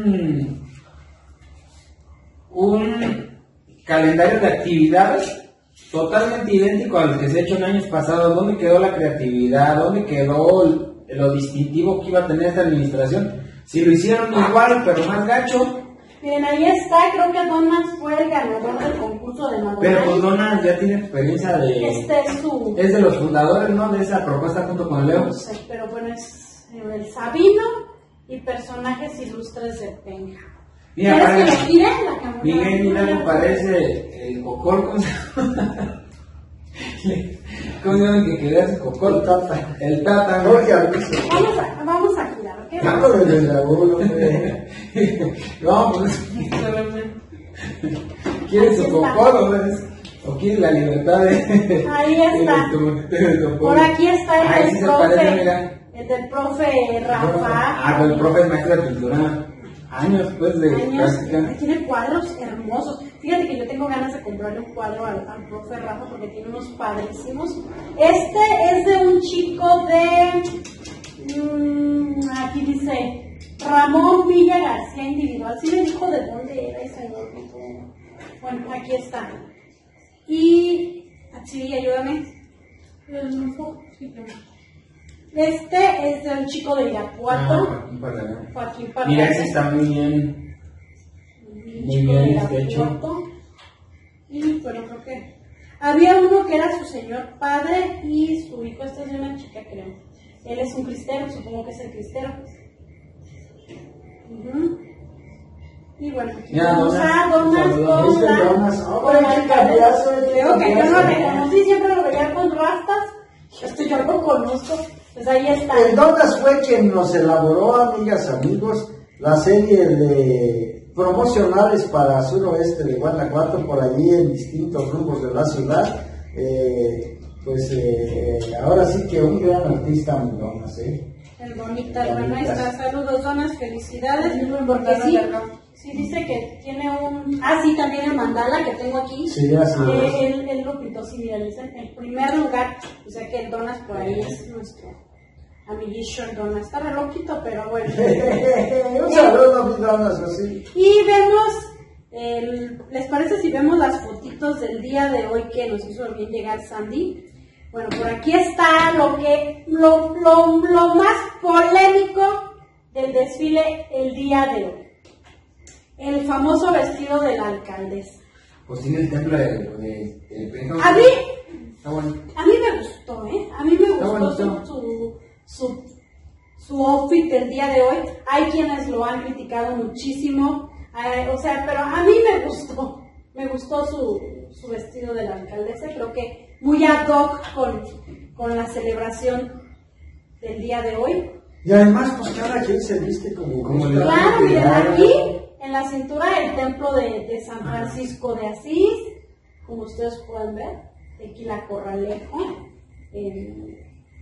un calendario de actividades totalmente idéntico a los que se ha hecho en años pasados. ¿Dónde quedó la creatividad? ¿Dónde quedó lo distintivo que iba a tener esta administración? Si lo hicieron igual, pero más gacho. Miren, ahí está, creo que Donas fue el ganador del concurso de Maldonari. Pero pues Donas ya tiene experiencia de... Es de los fundadores, ¿no? De esa propuesta junto con Leo. No sé, pero bueno, es el Sabino y personajes ilustres de Penja. Mira, ¿quieres que lo tire? La cámara. Miguel Hidalgo parece el Cocol, ¿cómo se llama? ¿Cómo se llama que quería su Cocol? El Tata. Vamos a girar, ¿ok? Vamos desde la uno, vamos, pues. ¿Quieres su Cocol o quieres la libertad de... Ahí está. Por aquí está el del profe. El del profe Rafa. Pues el profe es maestro de pintura. Años pues de práctica. Tiene cuadros hermosos. Fíjate que yo tengo ganas de comprarle un cuadro al profe Rafa porque tiene unos padrísimos. Este es de un chico de aquí dice Ramón Villa García Individual. Sí me dijo de dónde era ese señor. Bueno, aquí está. Y sí, ayúdame. Este es del chico de Irapuato. Joaquín Parra. Mira, ese está muy bien. Muy bien hecho. Y bueno, creo que había uno que era su señor padre y su hijo. Este es de una chica, creo. Él es un cristero, supongo que es el cristero. Y bueno, vamos a Donas. Creo que yo no lo reconocí, siempre lo veía con rastas. Yo lo conozco. Pues ahí está. El Donas fue quien nos elaboró, amigas, amigos, la serie de promocionales para suroeste de Guanajuato, por allí en distintos rumbos de la ciudad. Ahora sí que un gran artista, mi Donas, El bonita, hermano, ahí está. Saludos, Donas, felicidades. Porque sí, dice que tiene un... sí, también el mandala que tengo aquí. Sí, así es. Él lo pintó, sí, mira, dice en primer lugar, o sea que el Donas por ahí es nuestro amiguillo el Donas. Está re loquito, pero bueno. Un saludo, mi Donas, así. Y vemos, ¿les parece si vemos las fotitos del día de hoy que nos hizo bien llegar Sandy? Bueno, por aquí está lo más polémico del desfile el día de hoy. El famoso vestido de la alcaldesa. Pues tiene el templo de A mí, está bueno. A mí me gustó, A mí me gustó su outfit del día de hoy. Hay quienes lo han criticado muchísimo, pero a mí me gustó su vestido de la alcaldesa. Creo que muy ad hoc con la celebración del día de hoy. Y además, pues cada quien se viste como claro, miren, aquí en la cintura el templo de San Francisco de Asís, como ustedes pueden ver, Tequila Corralejo,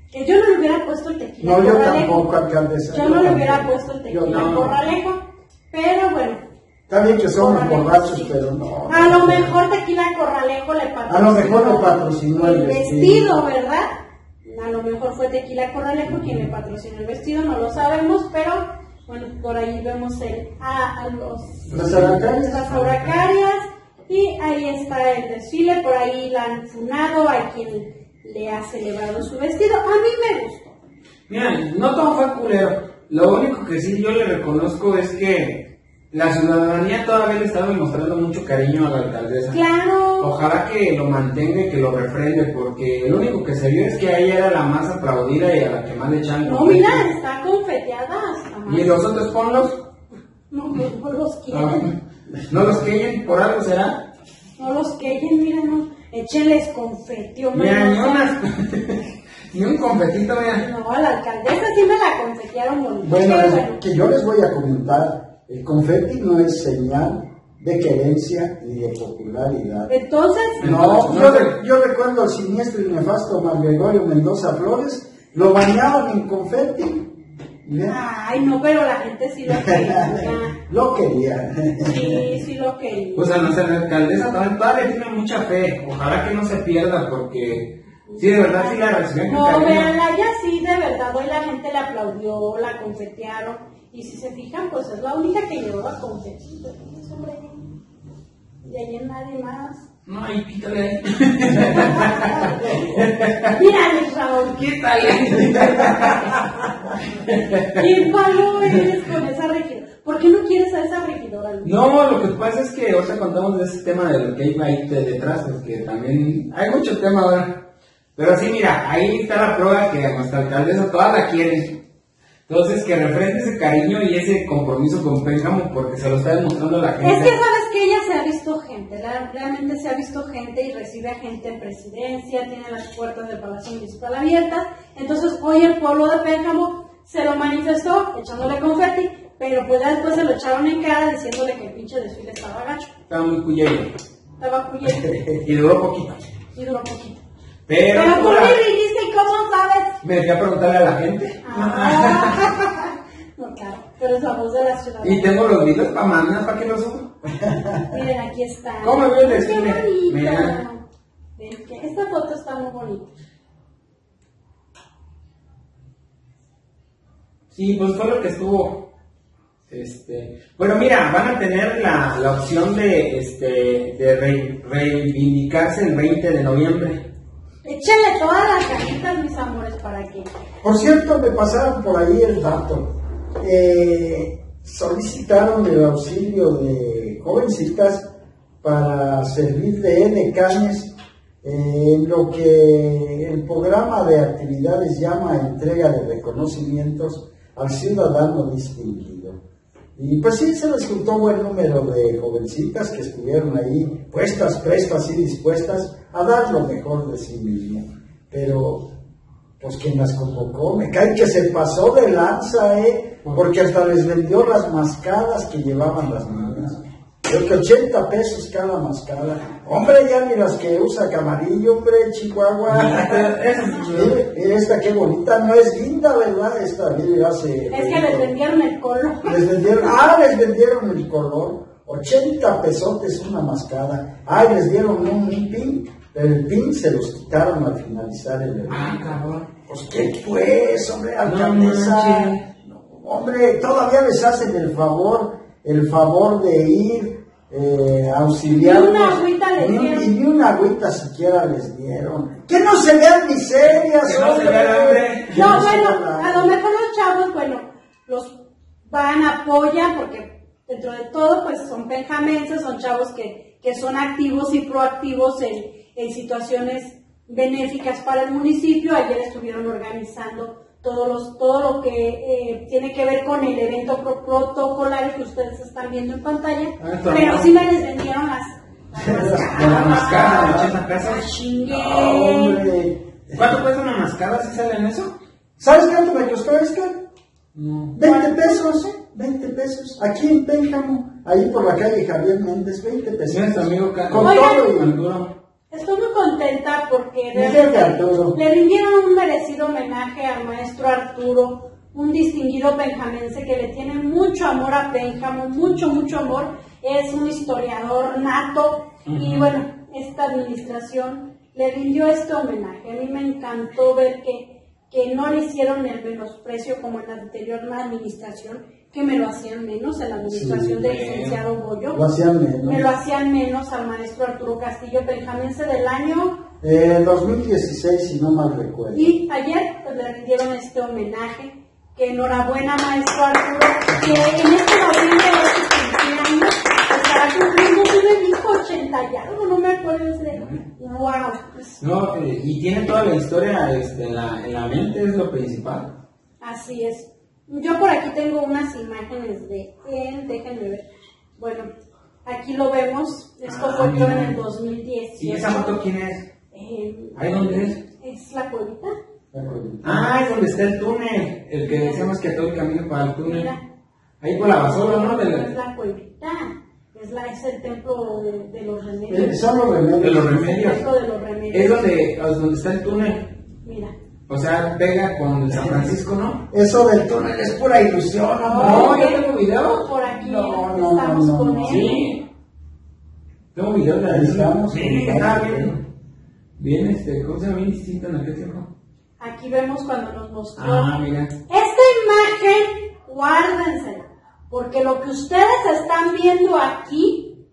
Que yo no le hubiera puesto el tequila No, yo Corralejo. tampoco, alcaldesa. Yo no le hubiera puesto el tequila Corralejo, pero bueno. Está bien que somos Corralejo, borrachos, sí. pero no. A lo mejor tequila Corralejo le patrocinó. A lo mejor le patrocinó el vestido, ¿verdad? A lo mejor fue tequila Corralejo quien le patrocinó el vestido, no lo sabemos, pero bueno, por ahí vemos las araucarias. Las araucarias, y ahí está el desfile, por ahí la han funado a quien le ha celebrado su vestido. A mí me gustó. Mira, no todo fue culero. Lo único que sí yo le reconozco es que la ciudadanía todavía le está demostrando mucho cariño a la alcaldesa. Claro. Ojalá que lo mantenga y que lo refrende, porque lo único que se vio es que a ella era la más aplaudida y a la que más le echaban. No, mira, está confeteada hasta más. ¿Y los otros ponlos? No los quieren. ¿No los queyen? ¿Por algo será? No los queyen, miren, no. Échenles confeti, hombre. Mira, ni un confetito, mira. No, a la alcaldesa sí me la confetearon bonito. Bueno, que yo les voy a comentar, el confeti no es señal de querencia y de popularidad. Entonces, Yo recuerdo al siniestro y nefasto Gregorio Mendoza Flores, lo bañaban en confeti. Ay, no, pero la gente sí lo quería. Lo quería. Sí lo quería. Pues a nuestra alcaldesa también todavía tiene mucha fe. Ojalá que no se pierda, porque sí, de verdad sí la reciben con No, cariño. veanla, ella sí, de verdad, hoy la gente le aplaudió, la confetearon. Y si se fijan, pues es la única que llevaba confeti. Y ahí nadie más. No, ahí pítale. Mira, Raúl. Quítale. ¿Qué palo eres con esa regidora? ¿Por qué no quieres a esa regidora? No, lo que pasa es que ahorita contamos de ese tema de lo que hay ahí detrás, porque también hay mucho tema ahora. Pero sí, mira, ahí está la prueba que a nuestra alcaldesa todas la quieren. Entonces, que refrende ese cariño y ese compromiso con Pénjamo, porque se lo está demostrando la gente. Es que sabes que ella se ha visto gente, realmente se ha visto gente y recibe a gente en presidencia, tiene las puertas del Palacio Municipal abiertas. Entonces, hoy el pueblo de Pénjamo se lo manifestó echándole confeti, pero pues ya después se lo echaron en cara diciéndole que el pinche desfile estaba gacho. Estaba muy cuyello. Estaba cuyendo. Y duró poquito. Pero tú me dijiste, ¿y cómo sabes? Me fui a preguntarle a la gente. No, claro, pero es la voz de la ciudad. Y tengo los videos para mandar, ¿para qué los subo? Miren, aquí está. ¿Cómo veo el desfile? Qué bonita. Mira. Ven que esta foto está muy bonita. Sí, pues fue lo que estuvo. Bueno, mira, van a tener la opción de reivindicarse el 20 de noviembre. Échale todas las caritas, mis amores, para que. Por cierto, me pasaron por ahí el dato. Solicitaron el auxilio de jovencitas para servir de edecanes en lo que el programa de actividades llama entrega de reconocimientos al ciudadano distinguido. Y pues sí, se les juntó buen número de jovencitas que estuvieron ahí puestas, prestas y dispuestas a dar lo mejor de sí mismo. Pero, pues quien las convocó, me cae que se pasó de lanza, porque hasta les vendió las mascadas que llevaban las niñas. Creo que 80 pesos cada mascada. Hombre, ya ni las que usa Camarillo, hombre, Chihuahua. Esta qué bonita, no es linda, ¿verdad? Esta, mire, hace. Es que les vendieron el color. Les vendieron el color. 80 pesotes una mascada. Les dieron un pin, pero el pin se los quitaron al finalizar el evento. Cabrón. Pues qué pues, hombre, alcaldesa. No, hombre, todavía les hacen el favor de ir auxiliarnos. Ni una agüita les dieron. Y ni una agüita siquiera les dieron. Que no se vean miserias, que no se vean hambre. No, bueno, a lo mejor los chavos, bueno, los van, apoyan, porque dentro de todo, pues son penjamenses, son chavos que son activos y proactivos en situaciones benéficas para el municipio. Ayer estuvieron organizando todo lo que tiene que ver con el evento protocolario que ustedes están viendo en pantalla, pero sí me les vendieron la mascada de 80 pesos. Chingue. ¿Cuánto cuesta una mascada si sale en eso? ¿Sabes cuánto me costó esta? No. 20 pesos, 20 pesos. Aquí en Pénjamo, ahí por la calle Javier Méndez, 20 pesos. ¿Tienes amigo con todo y Arturo? Estoy muy contenta porque le rindieron un merecido homenaje al maestro Arturo, un distinguido penjamense que le tiene mucho amor a Pénjamo, mucho amor. Es un historiador nato y bueno, esta administración le rindió este homenaje. A mí me encantó ver que no le hicieron el menosprecio como en la anterior administración, que me lo hacían menos en la administración del licenciado Bollo. Me lo hacían menos al maestro Arturo Castillo, penjamense del año 2016, si no mal recuerdo. Y ayer pues, le rindieron este homenaje. Que enhorabuena, maestro Arturo, que en este noviembre de sus 15 años estará cumpliendo, me dijo 80 y algo, no me acuerdo de. ¡Wow! No, y tiene toda la historia en la mente, es lo principal. Así es. Yo por aquí tengo unas imágenes de él, déjenme ver. Bueno, aquí lo vemos, esto fue yo en el 2010. ¿Y esa foto quién es? ¿Ahí dónde es? Es la cuevita. Es donde está el túnel, el que decíamos que todo el camino para el túnel. Mira. Ahí por la basura, ¿no? Es la cuevita. Es el templo de los remedios. Son los remedios. De los remedios. El templo de los remedios. Es donde está el túnel. Mira. O sea, pega con el San Francisco, ¿no? Eso del túnel es pura ilusión, ¿no? No, yo tengo video. Por aquí estamos con él. Sí. Tengo video de ahí. Estamos bien, ¿cómo se llama? Bien distinto en aquel tiempo. Aquí vemos cuando nos mostró. Mira. Esta imagen, guárdensela, porque lo que ustedes están viendo aquí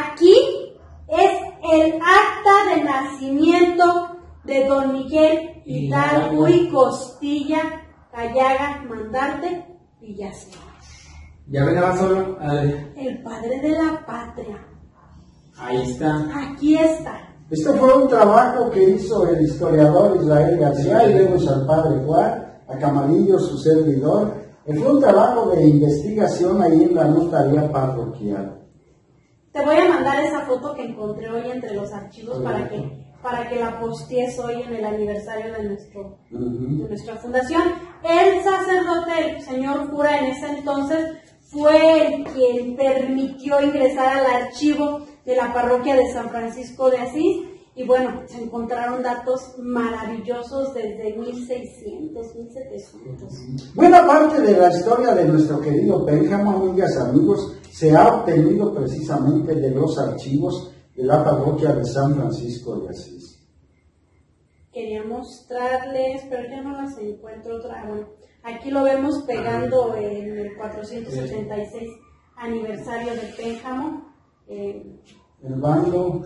es el acta de nacimiento de don Miguel Hidalgo y Costilla Callaga Mandarte Villaseñor. Ya venía solo. El padre de la patria. Ahí está. Aquí está. Esto fue un trabajo que hizo el historiador Israel García y luego al padre Juan, a Camarillo, su servidor. Fue un trabajo de investigación ahí en la notaría parroquial. Te voy a mandar esa foto que encontré hoy entre los archivos para que la postees hoy en el aniversario de nuestra fundación. El sacerdote, el señor cura en ese entonces, fue el quien permitió ingresar al archivo de la parroquia de San Francisco de Asís, y bueno, se encontraron datos maravillosos desde 1600, 1700. Buena parte de la historia de nuestro querido Pénjamo, amigas, amigos, se ha obtenido precisamente de los archivos de la parroquia de San Francisco de Asís. Quería mostrarles, pero ya no las encuentro otra. Bueno, aquí lo vemos pegando en el 486 aniversario de Pénjamo. El bando.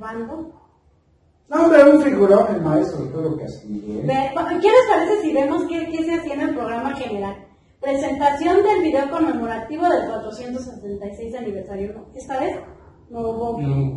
No, hombre, un figurón, el maestro Arturo Castillo. ¿Qué les parece si vemos qué se hacía en el programa general? Presentación del video conmemorativo del 476 aniversario. ¿No? ¿Esta vez? No hubo.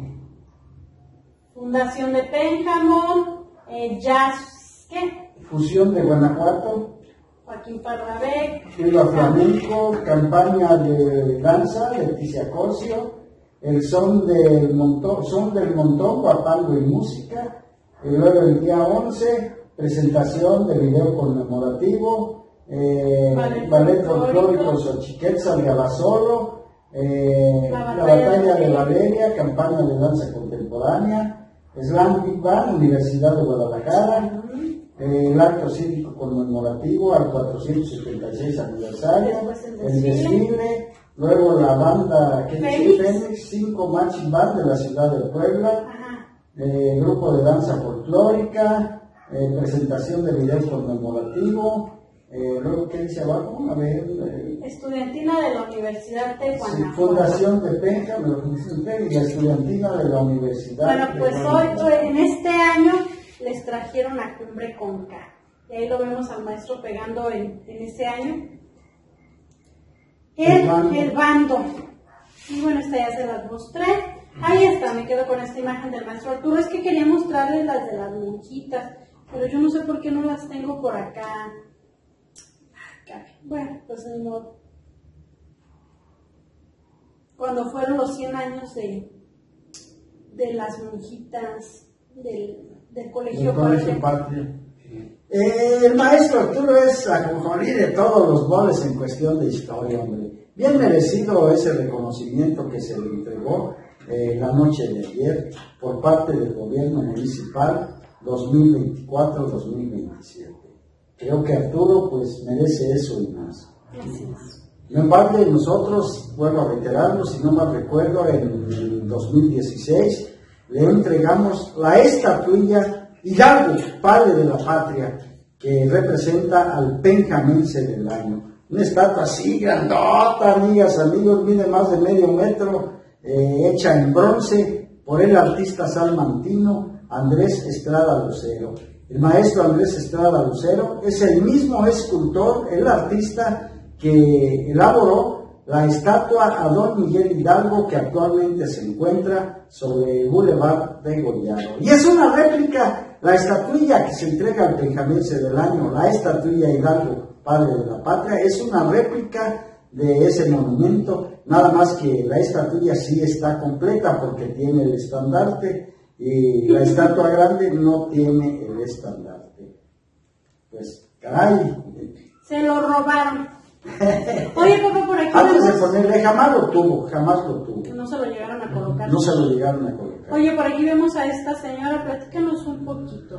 Fundación de Pénjamo, Jazz, ¿qué? Fusión de Guanajuato. Joaquín Parravé. Viva Flamenco, campaña de danza, Leticia Cosio. El son del montón, guapango y música. Y luego el día 11, presentación de video conmemorativo, ballet folclórico Xochiquetzal de Abasolo, la batalla de Valeria, campaña de danza contemporánea, Slam Big Band, Universidad de Guadalajara, el acto cívico conmemorativo al 476 aniversario, el desfile. Luego la banda Fénix, 5 Marching Band de la ciudad de Puebla, grupo de danza folclórica, presentación de video conmemorativo, luego ¿qué dice abajo? A ver, estudiantina de la Universidad de Guanajuato. Sí, Fundación de Pénjamo, y la estudiantina de la Universidad. Bueno, pues hoy, en este año, les trajeron a Cumbre Conca. Y ahí lo vemos al maestro pegando en ese año. El bando. Y bueno, esta ya se las mostré. Ahí está, me quedo con esta imagen del maestro Arturo. Es que quería mostrarles las de las monjitas, pero yo no sé por qué no las tengo por acá. Bueno, pues ni modo. Cuando fueron los 100 años de las monjitas del colegio Patria. El maestro Arturo es ajonjolí de todos los goles en cuestión de historia, hombre. Bien merecido ese reconocimiento que se le entregó la noche de ayer por parte del gobierno municipal 2024-2027. Creo que Arturo pues merece eso y más. No en parte nosotros, vuelvo a reiterarlo, si no mal recuerdo, en el 2016 le entregamos la estatuilla Hidalgo, padre de la patria, que representa al penjamense del año. Una estatua así grandota, amigas, amigos, mide más de medio metro, hecha en bronce por el artista salmantino Andrés Estrada Lucero. El maestro Andrés Estrada Lucero es el mismo escultor, el artista que elaboró la estatua a don Miguel Hidalgo, que actualmente se encuentra sobre el Boulevard de Gollado. Y es una réplica, la estatuilla que se entrega al penjamense del año, la estatuilla Hidalgo, padre de la patria, es una réplica de ese monumento, nada más que la estatuilla sí está completa porque tiene el estandarte y la estatua grande no tiene el estandarte. Pues, caray. Se lo robaron. Oye, papá, por aquí. Antes de ponerle, jamás lo tuvo. No se lo llegaron a colocar. No se lo llegaron a colocar. Oye, por aquí vemos a esta señora, platícanos un poquito.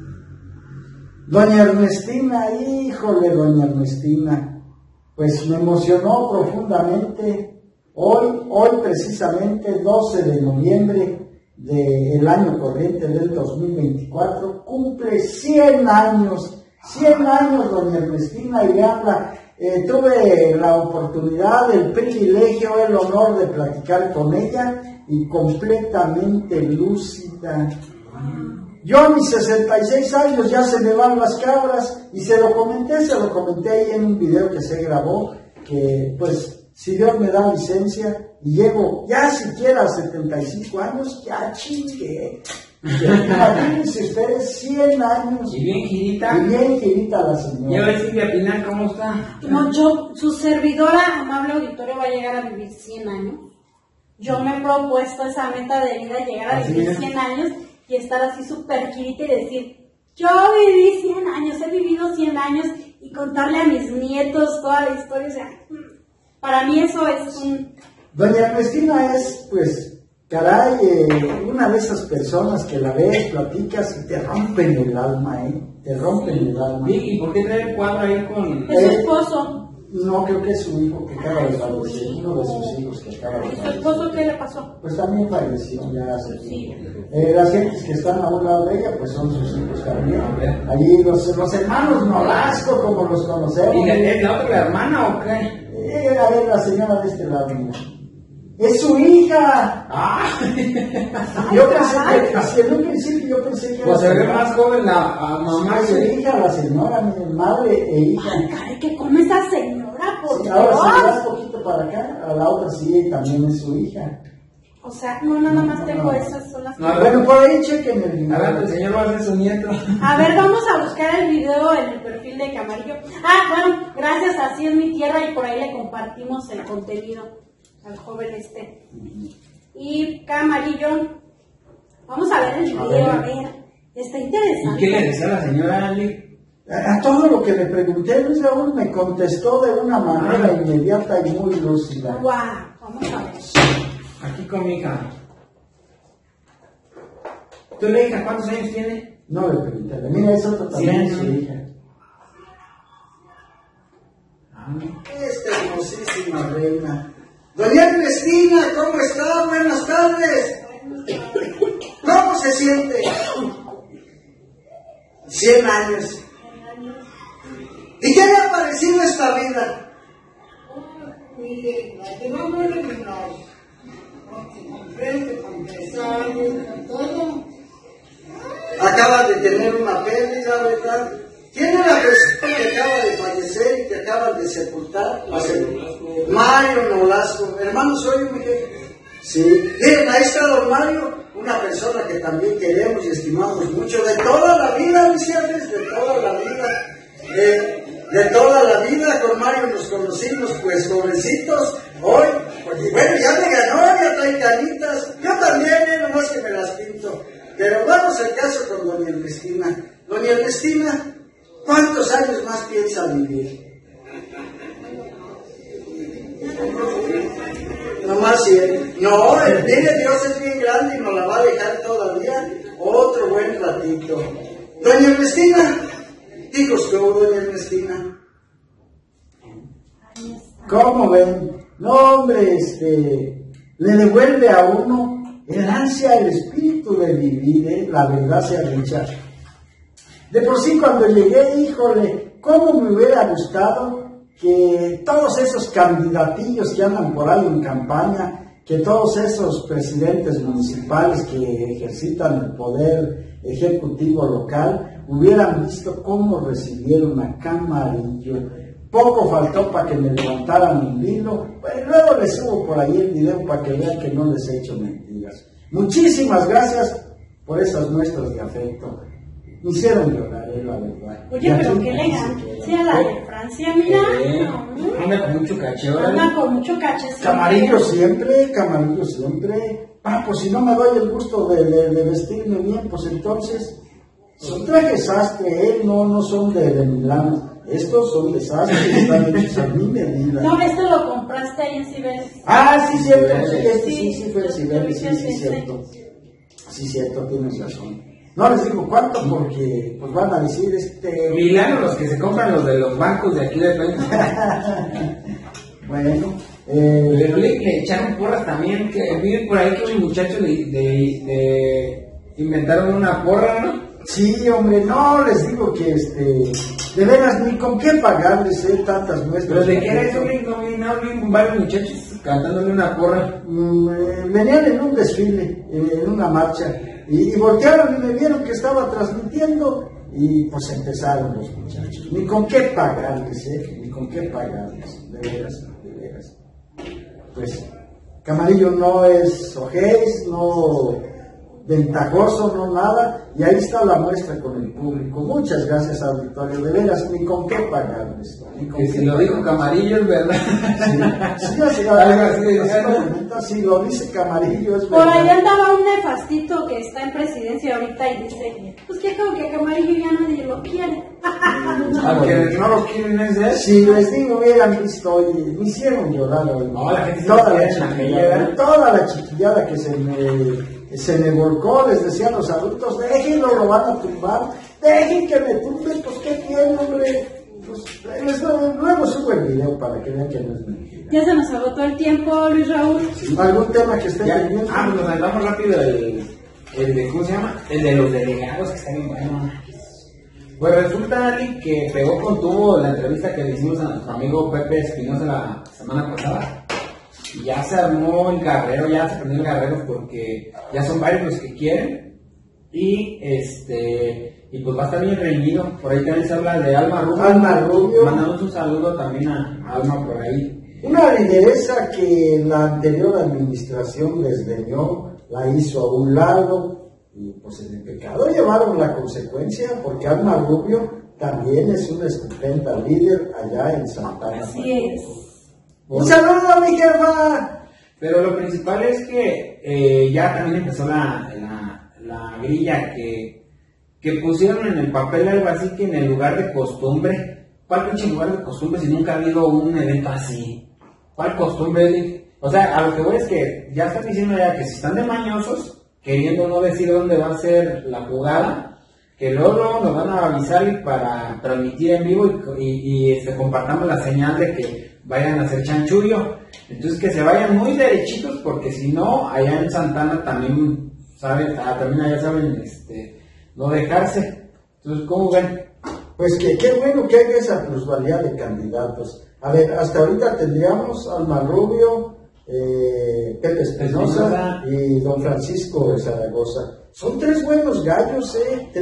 Doña Ernestina, híjole, doña Ernestina, pues me emocionó profundamente. Hoy precisamente, 12 de noviembre del año corriente del 2024, cumple 100 años, doña Ernestina, y veanla. Tuve la oportunidad, el privilegio, el honor de platicar con ella y completamente lúcida. Yo a mis 66 años ya se me van las cabras y se lo comenté ahí en un video que se grabó, que pues si Dios me da licencia y llego ya siquiera a 75 años, ya chingue. Imagínense ustedes, 100 años. Y bien girita. La señora. ¿Y ahora Silvia Pinal cómo está? No, su servidora, amable auditorio, va a llegar a vivir 100 años. Yo me he propuesto esa meta de vida, llegar a vivir 100 años y estar así súper girita y decir, yo viví 100 años, he vivido 100 años, y contarle a mis nietos toda la historia. O sea, para mí eso es un... Doña Ernestina es, pues, caray, una de esas personas que la ves, platicas y te rompen el alma, te rompen el alma. ¿Y por qué trae el cuadro ahí con...? Es su esposo. No, creo que es su hijo que acaba de fallecer, uno de sus hijos que acaba de fallecer. ¿Su esposo qué le pasó? Pues también falleció ya hace tiempo. Las gentes que están a un lado de ella, pues son sus hijos también. Allí los hermanos Nolasco, como los conocemos. ¿Y es la otra hermana o qué? A ver, la señora de este lado, mira. ¡Es su hija! ¡Ah! Yo pensé que, así en un principio yo pensé que era... Pues se ve más joven la mamá que su hija, la señora, mi madre e hija. Ay, caray, ¿qué come esa señora? Por Sí, Dios. ahora si le das poquito para acá, a la otra sí, también es su hija. O sea, no, nada más tengo esas, son las... No, Bueno, por ahí chequen el video. A ver, el señor va a ser su nieto. A ver, vamos a buscar el video en el perfil de Camarillo. Bueno, gracias, así es mi tierra, y por ahí le compartimos el contenido al joven este. Y Camarillo, vamos a ver el video, a ver. Está interesante. ¿Y qué le decía la señora Ali? A todo lo que le pregunté, Luis Raúl me contestó de una manera inmediata y muy lúcida. Guau, vamos a ver. Aquí con mi hija. ¿Tú la hija cuántos años tiene? No le pregunté. Mira, es otra también, Sí, su hija. Esta hermosísima reina. Doña Ernestina, ¿cómo está? Buenas tardes. ¿Cómo se siente? 100 años. ¿Y qué le ha parecido esta vida? Acaba de tener una pérdida, ¿verdad? ¿Quién es la persona que acaba de fallecer y que acaba de sepultar? Mario Nolasco. Hermano, soy un jefe. Sí. Miren, ahí está don Mario, una persona que también queremos y estimamos mucho, de toda la vida, mis jefes, de toda la vida. De toda la vida, con Mario nos conocimos, pues, jovencitos. Hoy, pues, bueno, ya me ganó, ya trae canitas. Yo también, nomás que me las pinto. Pero vamos al caso con doña Ernestina. Doña Ernestina, ¿cuántos años más piensa vivir? No, Nomás 100. No, mire, Dios es bien grande y nos la va a dejar todavía otro buen ratito. Doña Ernestina, hijos, ¿cómo, doña Ernestina? ¿Cómo ven? No, hombre, le devuelve a uno el ansia, el espíritu de vivir, la verdad sea dicha. De por sí, cuando llegué, híjole, cómo me hubiera gustado que todos esos candidatillos que andan por ahí en campaña, que todos esos presidentes municipales que ejercitan el poder ejecutivo local, hubieran visto cómo recibieron a Camarillo. Poco faltó para que me levantaran un hilo. Pues luego les subo por ahí el video para que vean que no les he hecho mentiras. Muchísimas gracias por esas muestras de afecto. Me hicieron llorar, la verdad. Oye, pero qué elegancia la de Francia, mira. Anda con mucho caché, ¿verdad? Anda con mucho caché. Camarillo siempre. Pues si no me doy el gusto de vestirme bien, pues entonces son trajes sastre, no son de Milán. Estos son desastres, están hechos a mi medida. No, esto lo compraste ahí en Cibeles. Ah, sí, cierto, sí, fue en Cibeles, sí, cierto. Sí, cierto, tienes razón. No les digo cuánto porque pues van a decir Milano, los que se compran los de los bancos de aquí de México. Bueno. Pero le echaron porras también, que vi por ahí que los muchachos inventaron una porra, ¿no? Sí, hombre, no, les digo que de veras ni con qué pagarles tantas muestras. ¿Pero de qué era eso? No vi varios muchachos cantándole una porra. Venían en un desfile, en una marcha, y voltearon y me vieron que estaba transmitiendo, y pues empezaron los muchachos. Ni con qué pagarles, ni con qué pagarles, de veras. Pues, Camarillo no es ojez, no ventajoso, no nada, y ahí está la muestra con el público. Muchas gracias, auditorio, de veras, ni con qué pagarles. Que si lo dijo Camarillo es verdad. Sí, lo dice Camarillo es verdad. Por ahí andaba un nefastito que está en presidencia ahorita y dice, pues que como que Camarillo ya nadie lo quiere. Aunque no lo quieren es de él. Si les digo, hubieran visto hoy, me hicieron llorar hoy. No, la gente toda la chiquillada que se me volcó, les decía a los adultos, déjenlo, lo van a tumbar, dejen que me tumben, pues qué tiene, hombre. Pues, luego subo el video para que vean que no es mentira. Ya se nos agotó el tiempo, Luis Raúl. Sí. ¿Algún tema que esté pendiente? Nos andamos rápido el de, ¿cómo se llama? El de los delegados, que está bien bueno. Pues resulta, Ali, que pegó con tubo la entrevista que le hicimos a nuestro amigo Pepe Espinosa la semana pasada. Y ya se armó el carrero, ya se prendió el carrero porque ya son varios los que quieren. Y pues va a estar bien reñido. Por ahí también se habla de Alma Rubio. Mandamos un saludo también a Alma por ahí. Una lideresa que la anterior administración desdeñó, la hizo a un lado. Y pues en el pecado llevaron la consecuencia, porque Alma Rubio también es una estupenda líder allá en Santana. Así es. ¡Un saludo, mi jefa! Pero lo principal es que ya también empezó la grilla que pusieron en el papel algo así que en el lugar de costumbre. ¿Cuál pinche lugar de costumbre si nunca ha habido un evento así? ¿Cuál costumbre? O sea, a lo que voy es que ya están diciendo ya que si están de mañosos, queriendo no decir dónde va a ser la jugada, que luego nos van a avisar para transmitir en vivo y compartamos la señal de que vayan a hacer chanchullo. Entonces que se vayan muy derechitos, porque si no, allá en Santana también saben, allá saben no dejarse. Entonces, ¿cómo ven? Pues que qué bueno que haya esa plusvalía de candidatos. A ver, hasta ahorita tendríamos Alma Rubio, Pepe Espinosa y don Francisco de Zaragoza. Son tres buenos gallos,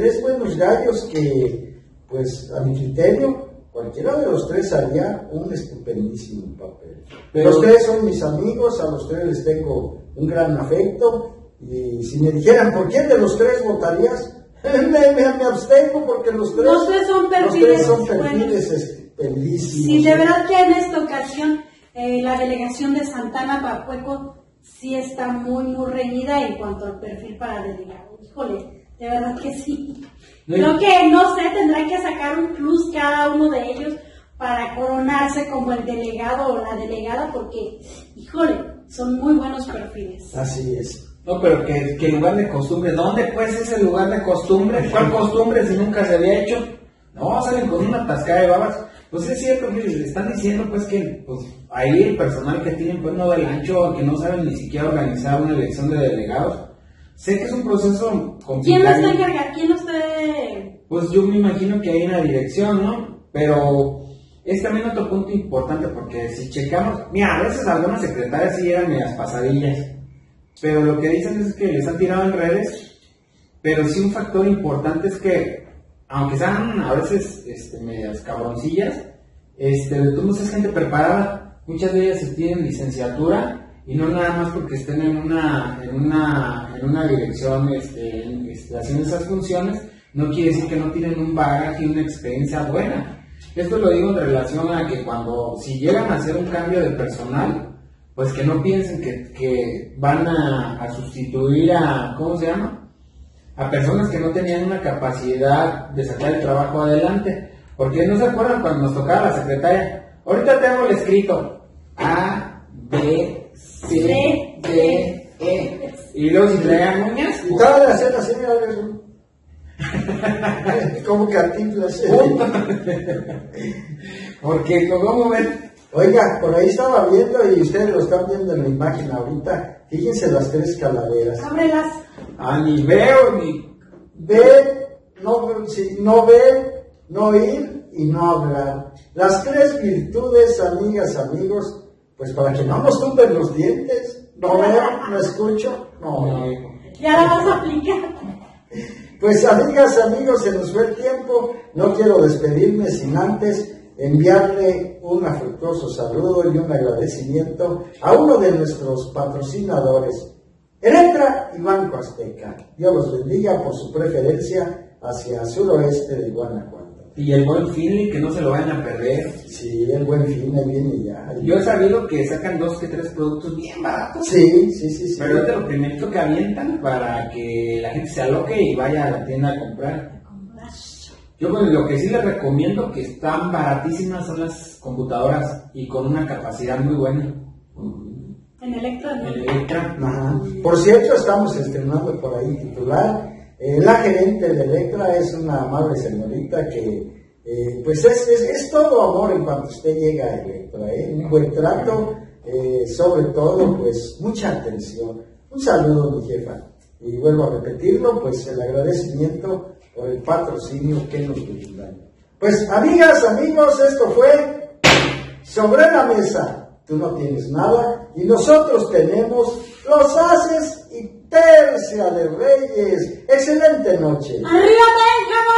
que, pues, a mi criterio, cualquiera de los tres haría un estupendísimo papel. Pero los tres son mis amigos, a los tres les tengo un gran afecto, y si me dijeran por quién de los tres votarías, me abstengo porque los tres son perfiles estupendísimos. Sí, de verdad que en esta ocasión la delegación de Santana Papueco sí está muy, muy reñida en cuanto al perfil para delegado. Híjole, de verdad que sí. Creo que, no sé, tendrán que sacar un plus cada uno de ellos para coronarse como el delegado o la delegada, porque, híjole, Son muy buenos perfiles. Así es. No, pero que lugar de costumbre, ¿dónde pues es el lugar de costumbre? ¿Cuál costumbre si nunca se había hecho? No, salen con una tascada de babas. Pues es cierto, que les están diciendo pues que pues ahí el personal que tienen pues no del ancho, que no saben ni siquiera organizar una elección de delegados. Sé que es un proceso complicado. ¿Quién lo está encargado? ¿Quién lo está...? Pues yo me imagino que hay una dirección, ¿no? Pero es también otro punto importante porque si checamos, mira, a veces algunas secretarias sí llegan medias pasadillas, pero lo que dicen es que les han tirado en redes, pero sí un factor importante es que, aunque sean a veces medias cabroncillas, de todos es gente preparada, muchas de ellas tienen licenciatura, y no nada más porque estén en una dirección haciendo esas funciones, no quiere decir que no tienen un bagaje y una experiencia buena. Esto lo digo en relación a que si llegan a hacer un cambio de personal, pues que no piensen que van a sustituir ¿cómo se llama? A personas que no tenían una capacidad de sacar el trabajo adelante. Porque no se acuerdan cuando nos tocaba la secretaria, ahorita tengo el escrito A, B, C, D, E, y luego si traían uñas, y todas las escenas, señores, como cantinflas. Porque como ven, oiga, por ahí estaba viendo y ustedes lo están viendo en la imagen ahorita. Fíjense las 3 calaveras. Ábrelas. Ni veo ni ver, no ver, no oír y no hablar. Las 3 virtudes, amigas, amigos, pues para que no nos tumben los dientes. No veo, no escucho, no. Ya la vas a aplicar. Pues amigas, amigos, se nos fue el tiempo. No quiero despedirme sin antes enviarle un afectuoso saludo y un agradecimiento a uno de nuestros patrocinadores, Electra y Banco Azteca. Dios los bendiga por su preferencia hacia suroeste de Guanajuato. Y el Buen Fin, que no se lo vayan a perder. Sí, el Buen Fin ahí viene ya. Yo he sabido que sacan 2 que 3 productos bien baratos. Sí. Pero es de lo primero que avientan para que la gente se aloque y vaya a la tienda a comprar. Yo lo que sí les recomiendo, que están baratísimas, son las computadoras y con una capacidad muy buena. En Electra, ¿no? En Electra. Ajá. Por cierto, estamos estrenando por ahí titular. La gerente de Electra es una amable señorita que pues es todo amor en cuanto usted llega a Electra, un buen trato, sobre todo pues mucha atención. Un saludo, mi jefa, y vuelvo a repetirlo, pues el agradecimiento por el patrocinio que nos brindan. Pues amigas, amigos, esto fue Sobre la Mesa. Tú no tienes nada y nosotros tenemos los ases y tercia de reyes. Excelente noche. ¡Arriba, Benjamín!